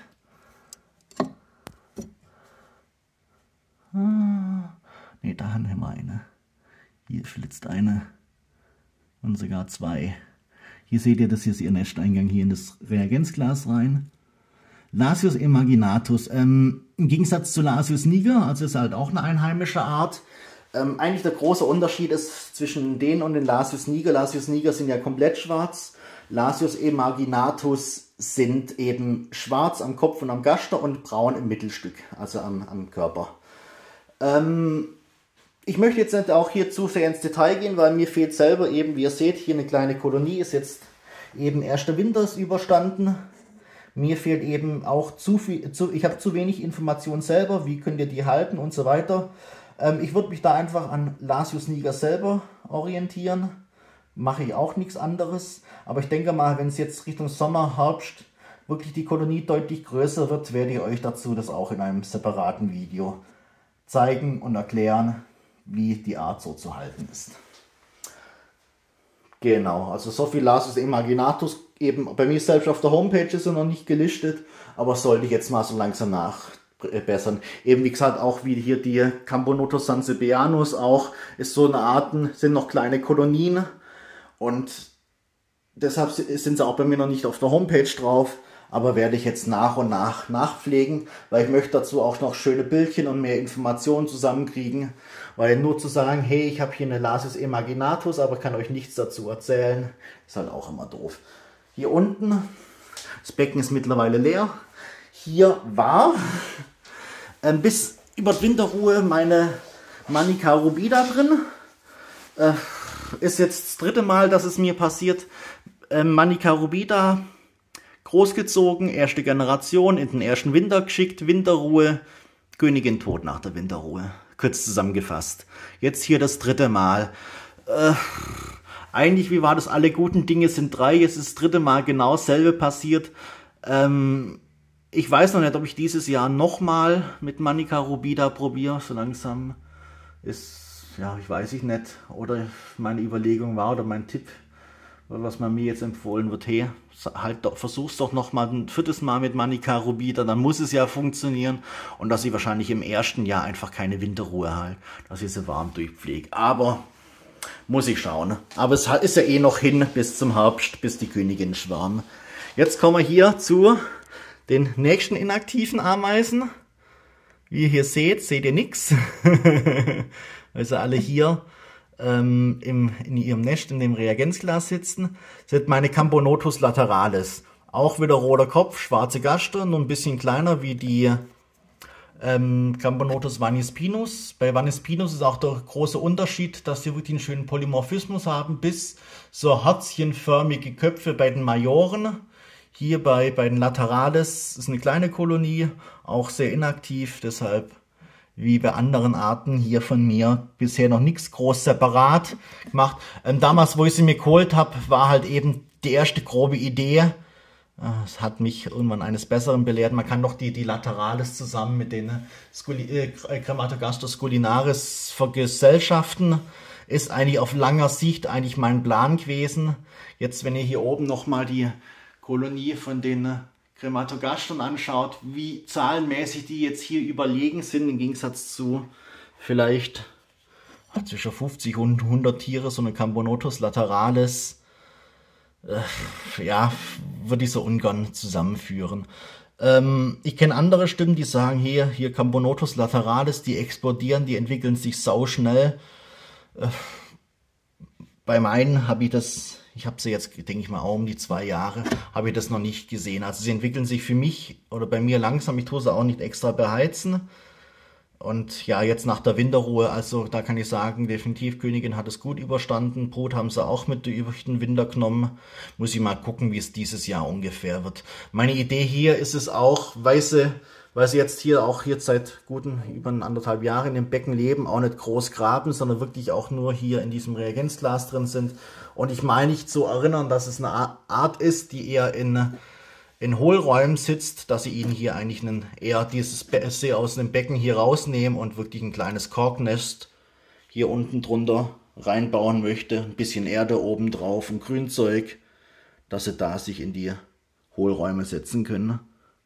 Ah, ne, da haben wir eine. Hier flitzt eine. Und sogar zwei. Hier seht ihr, das hier ist ihr Nesteingang hier in das Reagenzglas rein. Lasius imaginatus. Ähm, Im Gegensatz zu Lasius niger, also ist halt auch eine einheimische Art. Ähm, eigentlich der große Unterschied ist zwischen denen und den Lasius niger. Lasius niger sind ja komplett schwarz. Lasius imaginatus sind eben schwarz am Kopf und am Gaster und braun im Mittelstück, also am, am Körper. Ähm, ich möchte jetzt nicht auch hier zu sehr ins Detail gehen, weil mir fehlt selber eben, wie ihr seht, hier eine kleine Kolonie, ist jetzt eben erster Winter ist überstanden. Mir fehlt eben auch zu viel, zu, ich habe zu wenig Informationen selber, wie könnt ihr die halten und so weiter. Ähm, ich würde mich da einfach an Lasius niger selber orientieren. Mache ich auch nichts anderes. Aber ich denke mal, wenn es jetzt Richtung Sommer, Herbst wirklich die Kolonie deutlich größer wird, werde ich euch dazu das auch in einem separaten Video zeigen und erklären, wie die Art so zu halten ist. Genau, also so viel Lasius imaginatus, eben bei mir selbst auf der Homepage ist er noch nicht gelistet, aber sollte ich jetzt mal so langsam nachbessern. Eben wie gesagt, auch wie hier die Cambonotus sansebeanus auch, ist so eine Arten, sind noch kleine Kolonien. Und deshalb sind sie auch bei mir noch nicht auf der Homepage drauf, aber werde ich jetzt nach und nach nachpflegen, weil ich möchte dazu auch noch schöne Bildchen und mehr Informationen zusammenkriegen, weil nur zu sagen, hey, ich habe hier eine Lasius imaginatus, aber kann euch nichts dazu erzählen, ist halt auch immer doof. Hier unten, das Becken ist mittlerweile leer, hier war äh, bis über die Winterruhe meine Manica rubida drin. Äh, Ist jetzt das dritte Mal, dass es mir passiert. Ähm, Manica rubida, großgezogen, erste Generation, in den ersten Winter geschickt, Winterruhe, Königin tot nach der Winterruhe. Kurz zusammengefasst. Jetzt hier das dritte Mal. Äh, eigentlich, wie war das? Alle guten Dinge sind drei. Jetzt ist das dritte Mal genau dasselbe passiert. Ähm, ich weiß noch nicht, ob ich dieses Jahr nochmal mit Manica rubida probiere. So langsam ist, ja, ich weiß ich nicht, oder meine Überlegung war oder mein Tipp, was man mir jetzt empfohlen wird, hey, halt doch, versuch's doch noch mal ein viertes Mal mit Manica rubida, dann muss es ja funktionieren und dass ich wahrscheinlich im ersten Jahr einfach keine Winterruhe halt, dass ich sie warm durchpflege. Aber muss ich schauen. Aber es ist ja eh noch hin bis zum Herbst, bis die Königin schwärmen. Jetzt kommen wir hier zu den nächsten inaktiven Ameisen. Wie ihr hier seht, seht ihr nichts. Also alle hier ähm, im, in ihrem Nest in dem Reagenzglas sitzen. Das sind meine Camponotus lateralis. Auch wieder roter Kopf, schwarze Gaster, nur ein bisschen kleiner wie die ähm, Camponotus vanispinus. Bei Vanispinus ist auch der große Unterschied, dass sie wirklich einen schönen Polymorphismus haben, bis so herzchenförmige Köpfe bei den Majoren. Hier bei, bei den Lateralis ist eine kleine Kolonie, auch sehr inaktiv, deshalb wie bei anderen Arten hier von mir bisher noch nichts groß separat gemacht. Ähm, damals, wo ich sie mir geholt habe, war halt eben die erste grobe Idee. Es hat mich irgendwann eines Besseren belehrt. Man kann doch die, die Lateralis zusammen mit den Sculi äh, Crematogastos sculinaris vergesellschaften. Ist eigentlich auf langer Sicht eigentlich mein Plan gewesen. Jetzt, wenn ihr hier oben nochmal die Kolonie von den Crematogastern anschaut, wie zahlenmäßig die jetzt hier überlegen sind, im Gegensatz zu vielleicht zwischen fünfzig und hundert Tiere, so eine Camponotus lateralis, äh, ja, würde ich so ungern zusammenführen. Ähm, ich kenne andere Stimmen, die sagen, hier, hier Camponotus lateralis, die explodieren, die entwickeln sich sauschnell. Äh, bei meinen habe ich das... Ich habe sie jetzt, denke ich mal, auch um die zwei Jahre, habe ich das noch nicht gesehen. Also sie entwickeln sich für mich oder bei mir langsam. Ich tue sie auch nicht extra beheizen. Und ja, jetzt nach der Winterruhe, also da kann ich sagen, definitiv, Königin hat es gut überstanden. Brut haben sie auch mit durch den Winter genommen. Muss ich mal gucken, wie es dieses Jahr ungefähr wird. Meine Idee hier ist es auch, weil sie, weil sie jetzt hier auch jetzt seit guten über anderthalb Jahren im Becken leben, auch nicht groß graben, sondern wirklich auch nur hier in diesem Reagenzglas drin sind. Und ich meine nicht zu erinnern, dass es eine Art ist, die eher in, in Hohlräumen sitzt, dass sie ihnen hier eigentlich einen, eher dieses See aus dem Becken hier rausnehmen und wirklich ein kleines Korknest hier unten drunter reinbauen möchte. Ein bisschen Erde oben drauf und Grünzeug, dass sie da sich in die Hohlräume setzen können.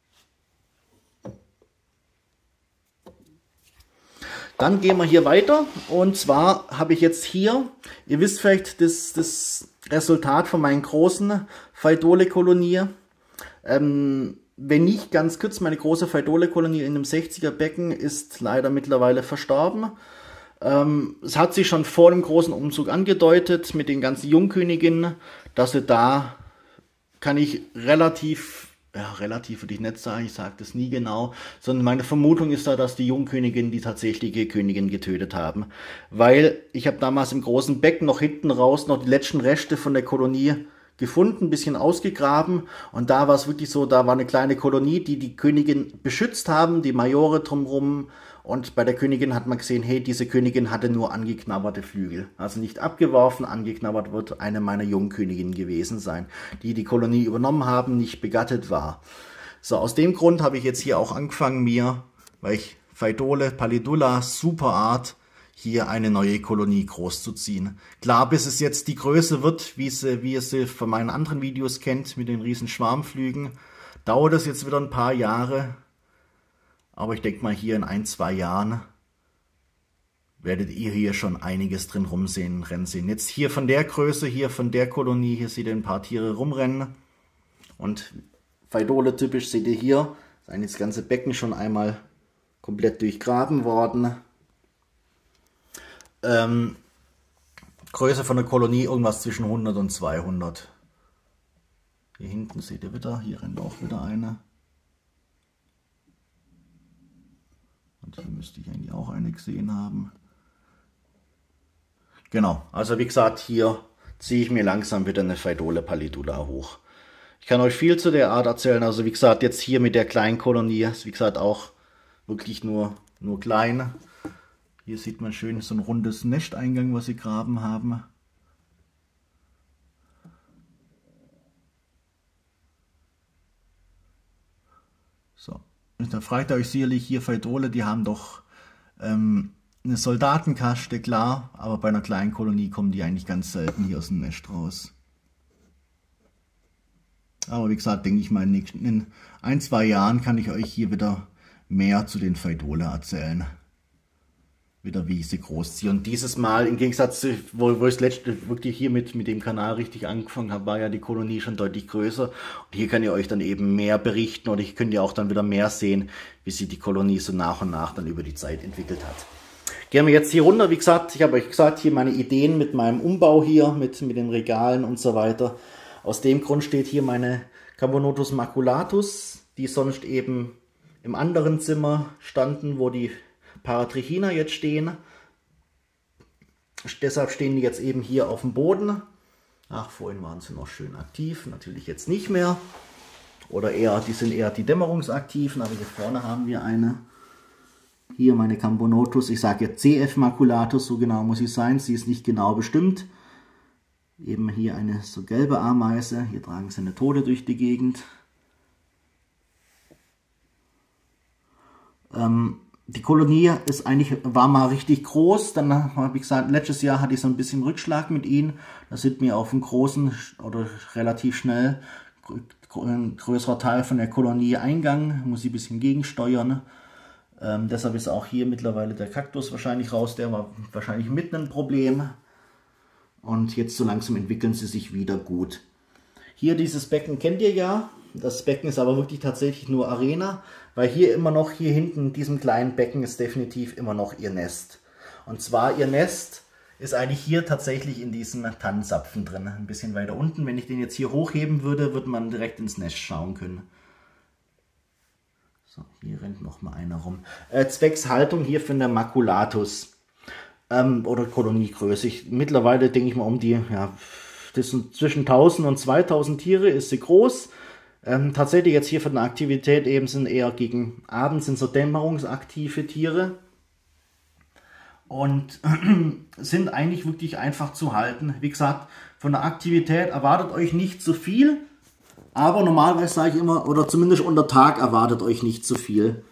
Dann gehen wir hier weiter und zwar habe ich jetzt hier, ihr wisst vielleicht das, das Resultat von meinen großen Phaidole-Kolonie. Ähm, wenn nicht, ganz kurz, meine große Phaidole-Kolonie in einem sechziger Becken ist leider mittlerweile verstorben. Ähm, es hat sich schon vor dem großen Umzug angedeutet mit den ganzen Jungköniginnen, dass sie da, kann ich relativ... Ja, relativ würde ich nicht sagen, ich sage das nie genau, sondern meine Vermutung ist da, dass die Jungkönigin die tatsächliche Königin getötet haben. Weil ich habe damals im großen Becken noch hinten raus noch die letzten Reste von der Kolonie gefunden, ein bisschen ausgegraben und da war es wirklich so, da war eine kleine Kolonie, die die Königin beschützt haben, die Majore drumherum und bei der Königin hat man gesehen, hey, diese Königin hatte nur angeknabberte Flügel, also nicht abgeworfen, angeknabbert wird eine meiner Jungköniginnen gewesen sein, die die Kolonie übernommen haben, nicht begattet war. So, aus dem Grund habe ich jetzt hier auch angefangen, mir, weil ich Phaidole pallidula, super Art, hier eine neue Kolonie großzuziehen. Klar, bis es jetzt die Größe wird, wie, sie, wie ihr sie von meinen anderen Videos kennt, mit den riesen Schwarmflügen, dauert es jetzt wieder ein paar Jahre. Aber ich denke mal, hier in ein, zwei Jahren werdet ihr hier schon einiges drin rumsehen, rennen sehen. Jetzt hier von der Größe, hier von der Kolonie, hier seht ihr ein paar Tiere rumrennen. Und Phaidole typisch seht ihr hier, ist eigentlich das ganze Becken schon einmal komplett durchgraben worden. Ähm, Größe von der Kolonie irgendwas zwischen hundert und zweihundert. Hier hinten seht ihr wieder, hier rennt auch wieder eine. Und hier müsste ich eigentlich auch eine gesehen haben. Genau, also wie gesagt, hier ziehe ich mir langsam wieder eine Phaidole pallidula hoch. Ich kann euch viel zu der Art erzählen, also wie gesagt, jetzt hier mit der kleinen Kolonie, ist wie gesagt auch wirklich nur, nur klein. Hier sieht man schön so ein rundes Nesteingang, was sie graben haben. So, da fragt ihr euch sicherlich hier Phaidole, die haben doch ähm, eine Soldatenkaste, klar, aber bei einer kleinen Kolonie kommen die eigentlich ganz selten hier aus dem Nest raus. Aber wie gesagt, denke ich mal, in, nächsten, in ein, zwei Jahren kann ich euch hier wieder mehr zu den Phaidole erzählen. Wieder wie ich sie großziehe. Und dieses Mal, im Gegensatz zu, wo, wo ich das letzte wirklich hier mit, mit dem Kanal richtig angefangen habe, war ja die Kolonie schon deutlich größer. Und hier kann ich euch dann eben mehr berichten oder ich könnt ja auch dann wieder mehr sehen, wie sich die Kolonie so nach und nach dann über die Zeit entwickelt hat. Gehen wir jetzt hier runter. Wie gesagt, ich habe euch gesagt, hier meine Ideen mit meinem Umbau hier, mit, mit den Regalen und so weiter. Aus dem Grund steht hier meine Cambonotus maculatus, die sonst eben im anderen Zimmer standen, wo die Paratrichina jetzt stehen. Deshalb stehen die jetzt eben hier auf dem Boden. Ach, vorhin waren sie noch schön aktiv, natürlich jetzt nicht mehr. Oder eher, die sind eher die dämmerungsaktiven, aber hier vorne haben wir eine. Hier meine Cambonotus, ich sage jetzt C F maculatus, so genau muss sie sein, sie ist nicht genau bestimmt. Eben hier eine so gelbe Ameise, hier tragen sie eine Tote durch die Gegend. Ähm, Die Kolonie ist eigentlich, war mal richtig groß, dann habe ich gesagt, letztes Jahr hatte ich so ein bisschen Rückschlag mit ihnen. Da sind mir auf dem großen oder relativ schnell ein größerer Teil von der Kolonie eingegangen, muss ich ein bisschen gegensteuern. Ähm, deshalb ist auch hier mittlerweile der Kaktus wahrscheinlich raus, der war wahrscheinlich mitten ein Problem. Und jetzt so langsam entwickeln sie sich wieder gut. Hier dieses Becken kennt ihr ja. Das Becken ist aber wirklich tatsächlich nur Arena, weil hier immer noch, hier hinten in diesem kleinen Becken ist definitiv immer noch ihr Nest. Und zwar ihr Nest ist eigentlich hier tatsächlich in diesem Tannenzapfen drin, ein bisschen weiter unten. Wenn ich den jetzt hier hochheben würde, würde man direkt ins Nest schauen können. So, hier rennt noch mal einer rum. Äh, zwecks Haltung hier für eine Maculatus ähm, oder Koloniegröße. Ich, mittlerweile denke ich mal um die, ja, das sind zwischen tausend und zweitausend Tiere, ist sie groß. Ähm, tatsächlich jetzt hier von der Aktivität eben sind eher gegen Abend sind so dämmerungsaktive Tiere und sind eigentlich wirklich einfach zu halten. Wie gesagt, von der Aktivität erwartet euch nicht zu viel, aber normalerweise sage ich immer, oder zumindest unter Tag erwartet euch nicht zu viel.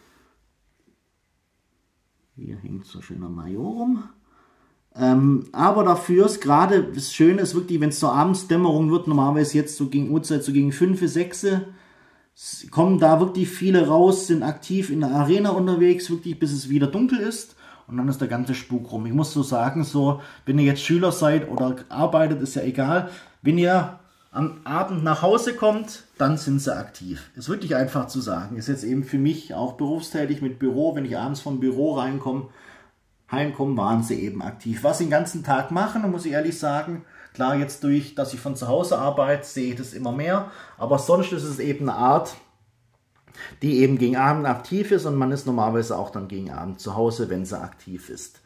Hier hängt so schöner Major rum. Ähm, aber dafür ist gerade, das Schöne ist wirklich, wenn es so abends Dämmerung wird, normalerweise jetzt so gegen Uhrzeit, so gegen fünf, sechs, kommen da wirklich viele raus, sind aktiv in der Arena unterwegs, wirklich bis es wieder dunkel ist und dann ist der ganze Spuk rum. Ich muss so sagen, so, wenn ihr jetzt Schüler seid oder arbeitet, ist ja egal, wenn ihr am Abend nach Hause kommt, dann sind sie aktiv. Ist wirklich einfach zu sagen. Ist jetzt eben für mich auch berufstätig mit Büro, wenn ich abends vom Büro reinkomme, heimkommen, waren sie eben aktiv. Was sie den ganzen Tag machen, muss ich ehrlich sagen, klar jetzt durch, dass ich von zu Hause arbeite, sehe ich das immer mehr, aber sonst ist es eben eine Art, die eben gegen Abend aktiv ist und man ist normalerweise auch dann gegen Abend zu Hause, wenn sie aktiv ist.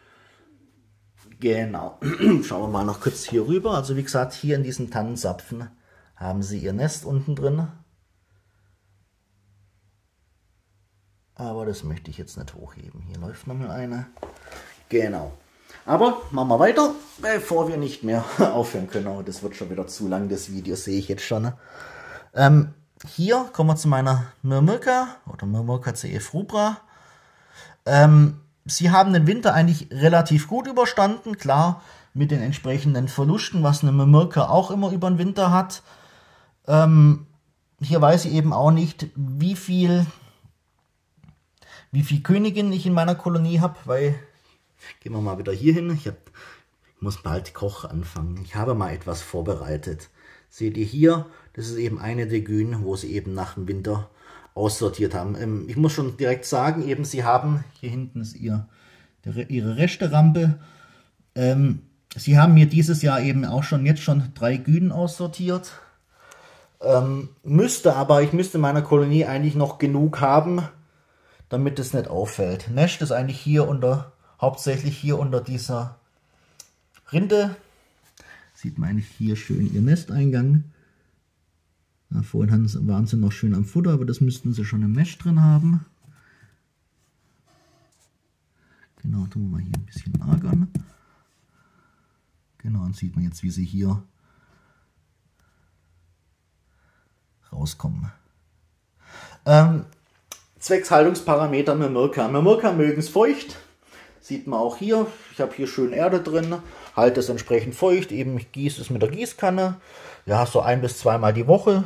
Genau. Schauen wir mal noch kurz hier rüber. Also wie gesagt, hier in diesen Tannenzapfen haben sie ihr Nest unten drin. Aber das möchte ich jetzt nicht hochheben. Hier läuft noch mal eine. Genau. Aber machen wir weiter, bevor wir nicht mehr aufhören können. Oh, das wird schon wieder zu lang, das Video sehe ich jetzt schon. Ähm, hier kommen wir zu meiner Myrmurca oder Myrmurca C F rubra. Ähm, sie haben den Winter eigentlich relativ gut überstanden. Klar, mit den entsprechenden Verlusten, was eine Myrmurca auch immer über den Winter hat. Ähm, hier weiß ich eben auch nicht, wie viel... wie viel Königinnen ich in meiner Kolonie habe, weil, gehen wir mal wieder hier hin, ich, hab, ich muss bald Koch anfangen, ich habe mal etwas vorbereitet. Seht ihr hier, das ist eben eine der Günen, wo sie eben nach dem Winter aussortiert haben. Ähm, ich muss schon direkt sagen, eben sie haben, hier hinten ist ihr, der, ihre Resterampe, ähm, sie haben mir dieses Jahr eben auch schon, jetzt schon drei Günen aussortiert. Ähm, müsste aber, ich müsste in meiner Kolonie eigentlich noch genug haben, damit es nicht auffällt. Nest ist eigentlich hier unter, hauptsächlich hier unter dieser Rinde. Sieht man eigentlich hier schön ihr Nesteingang. Ja, vorhin waren sie noch schön am Futter, aber das müssten sie schon im Nest drin haben. Genau, tun wir mal hier ein bisschen ärgern. Genau, und sieht man jetzt, wie sie hier rauskommen. Ähm, Zwecks Haltungsparameter Myrmurca. Myrmurca mögen es feucht. Sieht man auch hier. Ich habe hier schön Erde drin, halte es entsprechend feucht. Eben ich gieße es mit der Gießkanne. Ja, so ein bis zweimal die Woche.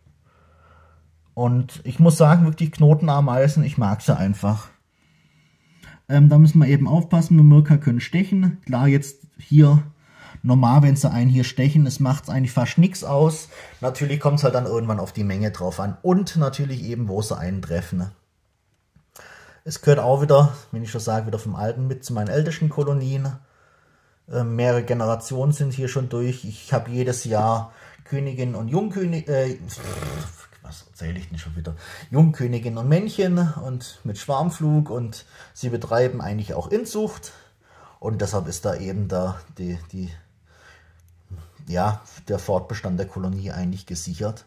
Und ich muss sagen, wirklich Knotenameisen, ich mag sie einfach. Ähm, da müssen wir eben aufpassen, Myrka können stechen. Klar, jetzt hier normal, wenn sie einen hier stechen, es macht eigentlich fast nichts aus. Natürlich kommt es halt dann irgendwann auf die Menge drauf an. Und natürlich eben, wo sie einen treffen. Es gehört auch wieder, wenn ich schon sage, wieder vom Alten mit zu meinen ältesten Kolonien. Äh, mehrere Generationen sind hier schon durch. Ich habe jedes Jahr Königin und Jungkönigin, äh, was erzähle ich denn schon wieder? Jungkönigin und Männchen und mit Schwarmflug, und sie betreiben eigentlich auch Inzucht. Und deshalb ist da eben da die, die, ja, der Fortbestand der Kolonie eigentlich gesichert.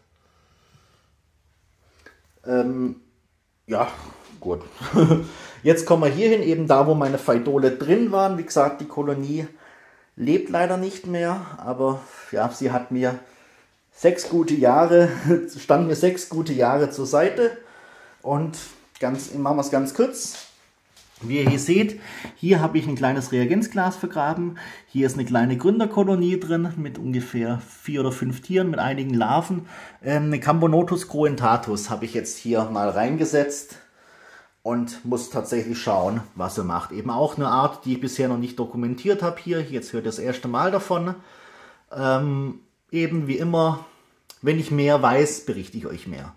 Ähm, ja, gut. Jetzt kommen wir hier hin, eben da, wo meine Phaidole drin waren. Wie gesagt, die Kolonie lebt leider nicht mehr, aber ja, sie hat mir sechs gute Jahre, stand mir sechs gute Jahre zur Seite. Und ganz, machen wir es ganz kurz. Wie ihr hier seht, hier habe ich ein kleines Reagenzglas vergraben. Hier ist eine kleine Gründerkolonie drin mit ungefähr vier oder fünf Tieren, mit einigen Larven. Ähm, eine Cambonotus cruentatus habe ich jetzt hier mal reingesetzt und muss tatsächlich schauen, was er macht. Eben auch eine Art, die ich bisher noch nicht dokumentiert habe hier. Jetzt hört ihr das erste Mal davon. Ähm, eben wie immer, wenn ich mehr weiß, berichte ich euch mehr.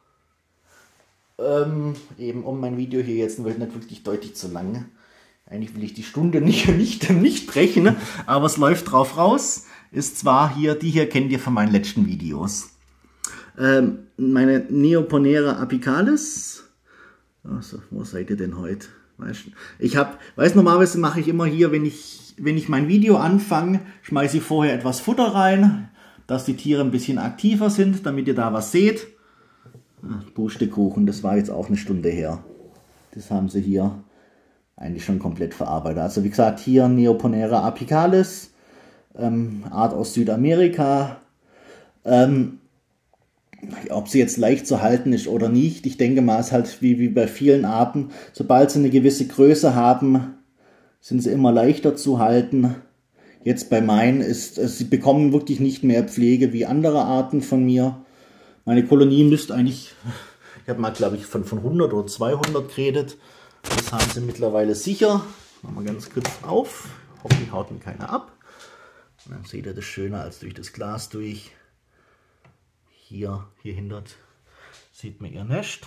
Ähm, eben um mein Video hier jetzt wird nicht wirklich deutlich zu lang. Eigentlich will ich die Stunde nicht, nicht, nicht brechen, aber es läuft drauf raus. Ist zwar hier, die hier kennt ihr von meinen letzten Videos. Ähm, meine Neoponera apicalis. Also, wo seid ihr denn heute? Ich habe, weiß normalerweise mache ich immer hier, wenn ich, wenn ich mein Video anfange, schmeiße ich vorher etwas Futter rein, dass die Tiere ein bisschen aktiver sind, damit ihr da was seht. Pustekuchen, das war jetzt auch eine Stunde her. Das haben sie hier eigentlich schon komplett verarbeitet. Also wie gesagt, hier Neoponera apicalis, ähm, Art aus Südamerika. Ähm, ob sie jetzt leicht zu halten ist oder nicht, ich denke mal, es ist halt wie, wie bei vielen Arten, sobald sie eine gewisse Größe haben, sind sie immer leichter zu halten. Jetzt bei meinen ist, sie bekommen wirklich nicht mehr Pflege wie andere Arten von mir. Meine Kolonie müsste eigentlich, ich habe mal glaube ich von, von hundert oder zweihundert geredet, das haben sie mittlerweile sicher. Machen wir ganz kurz auf, hoffentlich haut mir keiner ab. Und dann seht ihr das schöner als durch das Glas durch. Hier, hier hindert, sieht man ihr Nest.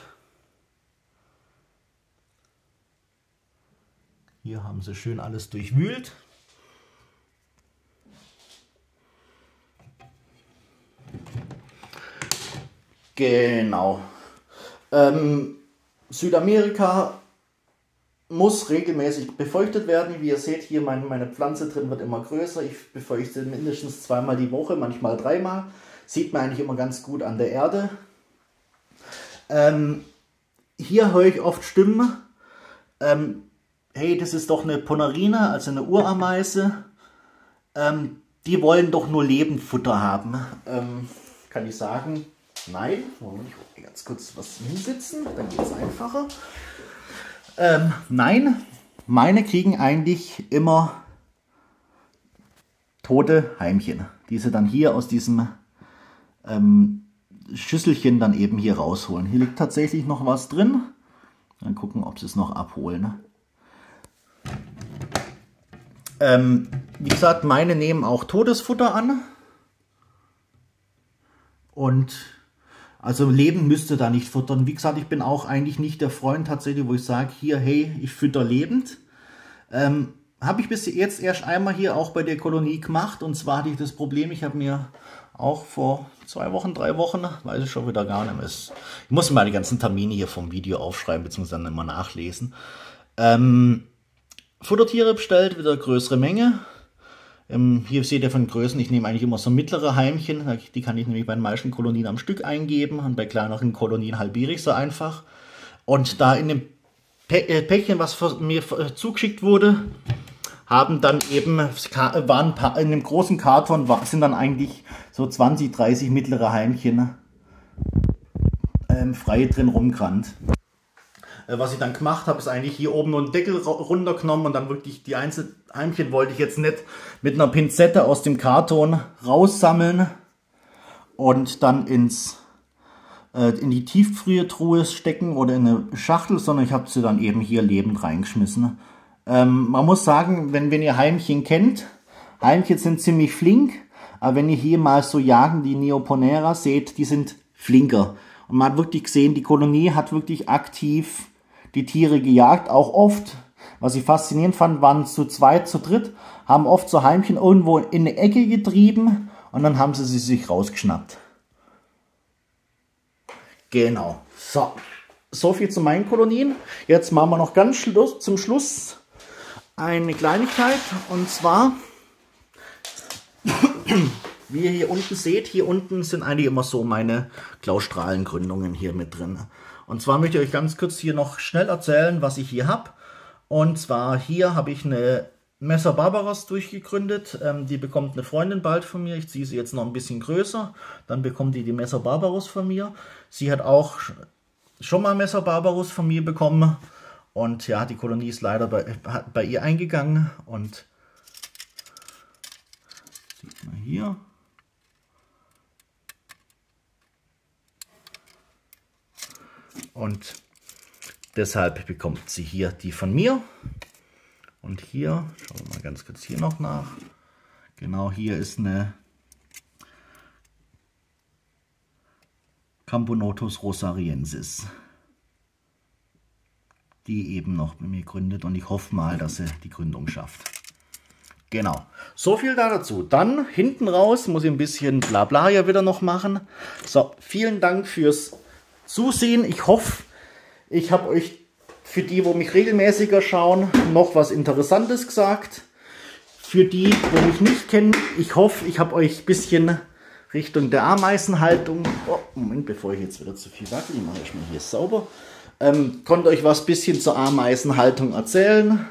Hier haben sie schön alles durchwühlt. Genau. Ähm, Südamerika muss regelmäßig befeuchtet werden. Wie ihr seht, hier meine, meine Pflanze drin wird immer größer. Ich befeuchte mindestens zweimal die Woche, manchmal dreimal. Sieht man eigentlich immer ganz gut an der Erde. Ähm, hier höre ich oft Stimmen. Ähm, hey, das ist doch eine Ponarina, also eine Urameise. Ähm, die wollen doch nur Lebendfutter haben. Ähm, kann ich sagen, nein. Moment, ich will ganz kurz was hinsitzen, dann geht es einfacher. Ähm, nein, meine kriegen eigentlich immer tote Heimchen, die sie dann hier aus diesem ähm, Schüsselchen dann eben hier rausholen. Hier liegt tatsächlich noch was drin. Dann gucken, ob sie es noch abholen. Ähm, wie gesagt, meine nehmen auch Todesfutter an. Und also Leben müsste da nicht futtern. Wie gesagt, ich bin auch eigentlich nicht der Freund tatsächlich, wo ich sage, hier, hey, ich fütter lebend. Ähm, habe ich bis jetzt erst einmal hier auch bei der Kolonie gemacht. Und zwar hatte ich das Problem, ich habe mir auch vor zwei Wochen, drei Wochen, weiß ich schon wieder gar nicht mehr. Ich muss mal die ganzen Termine hier vom Video aufschreiben, beziehungsweise dann immer nachlesen. Ähm, Futtertiere bestellt, wieder größere Menge. Ähm, hier seht ihr von Größen, ich nehme eigentlich immer so mittlere Heimchen. Die kann ich nämlich bei den meisten Kolonien am Stück eingeben. Und bei kleineren Kolonien halbiere ich so einfach. Und da in dem Päckchen, was mir zugeschickt wurde, haben dann eben, waren in dem großen Karton, sind dann eigentlich so zwanzig, dreißig mittlere Heimchen ähm, frei drin rumgerannt. Äh, was ich dann gemacht habe, ist eigentlich hier oben nur einen Deckel runtergenommen und dann wirklich die Einzelheimchen wollte ich jetzt nicht mit einer Pinzette aus dem Karton raussammeln und dann ins, äh, in die Tiefkühltruhe stecken oder in eine Schachtel, sondern ich habe sie dann eben hier lebend reingeschmissen. Ähm, man muss sagen, wenn, wenn ihr Heimchen kennt, Heimchen sind ziemlich flink, aber wenn ihr hier mal so Jagen, die Neoponera seht, die sind flinker. Und man hat wirklich gesehen, die Kolonie hat wirklich aktiv die Tiere gejagt, auch oft. Was ich faszinierend fand, waren zu zweit, zu dritt, haben oft so Heimchen irgendwo in eine Ecke getrieben und dann haben sie sie sich rausgeschnappt. Genau. So, so viel zu meinen Kolonien. Jetzt machen wir noch ganz Schluss, zum Schluss eine Kleinigkeit, und zwar, wie ihr hier unten seht, hier unten sind eigentlich immer so meine Klaustrahlengründungen hier mit drin. Und zwar möchte ich euch ganz kurz hier noch schnell erzählen, was ich hier habe. Und zwar hier habe ich eine Messer Barbaros durchgegründet. Ähm, die bekommt eine Freundin bald von mir. Ich ziehe sie jetzt noch ein bisschen größer. Dann bekommt die die Messer Barbaros von mir. Sie hat auch schon mal Messer Barbaros von mir bekommen. Und ja, die Kolonie ist leider bei, bei ihr eingegangen. Und sieht man hier. Und deshalb bekommt sie hier die von mir. Und hier, schauen wir mal ganz kurz hier noch nach. Genau, hier ist eine Camponotus rosariensis, die eben noch bei mir gründet, und ich hoffe mal, dass sie die Gründung schafft. Genau, so viel da dazu. Dann hinten raus muss ich ein bisschen Blabla ja wieder noch machen. So, vielen Dank fürs Zusehen. Ich hoffe, ich habe euch, für die, wo mich regelmäßiger schauen, noch was Interessantes gesagt. Für die, wo mich nicht kennen, ich hoffe, ich habe euch ein bisschen Richtung der Ameisenhaltung, oh, Moment, bevor ich jetzt wieder zu viel wackel, ich mache erstmal hier sauber, ähm, konnte euch was bisschen zur Ameisenhaltung erzählen.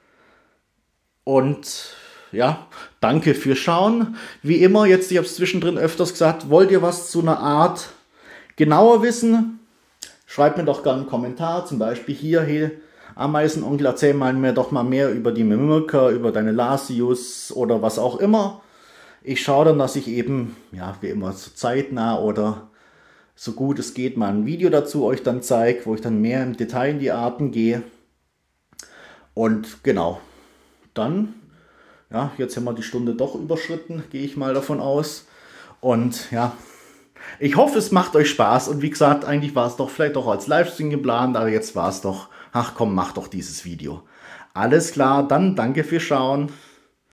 Und ja, danke fürs Schauen. Wie immer, jetzt, ich habe es zwischendrin öfters gesagt, wollt ihr was zu einer Art genauer wissen? Schreibt mir doch gerne einen Kommentar, zum Beispiel hier, hey, Ameisenonkel, erzähl mal mir doch mal mehr über die Myrmica, über deine Lasius oder was auch immer. Ich schaue dann, dass ich eben, ja, wie immer, so zeitnah oder so gut es geht, mal ein Video dazu euch dann zeige, wo ich dann mehr im Detail in die Arten gehe. Und genau, dann, ja, jetzt haben wir die Stunde doch überschritten, gehe ich mal davon aus. Und ja, ich hoffe, es macht euch Spaß. Und wie gesagt, eigentlich war es doch vielleicht auch als Livestream geplant, aber jetzt war es doch, ach komm, mach doch dieses Video. Alles klar, dann danke fürs Schauen.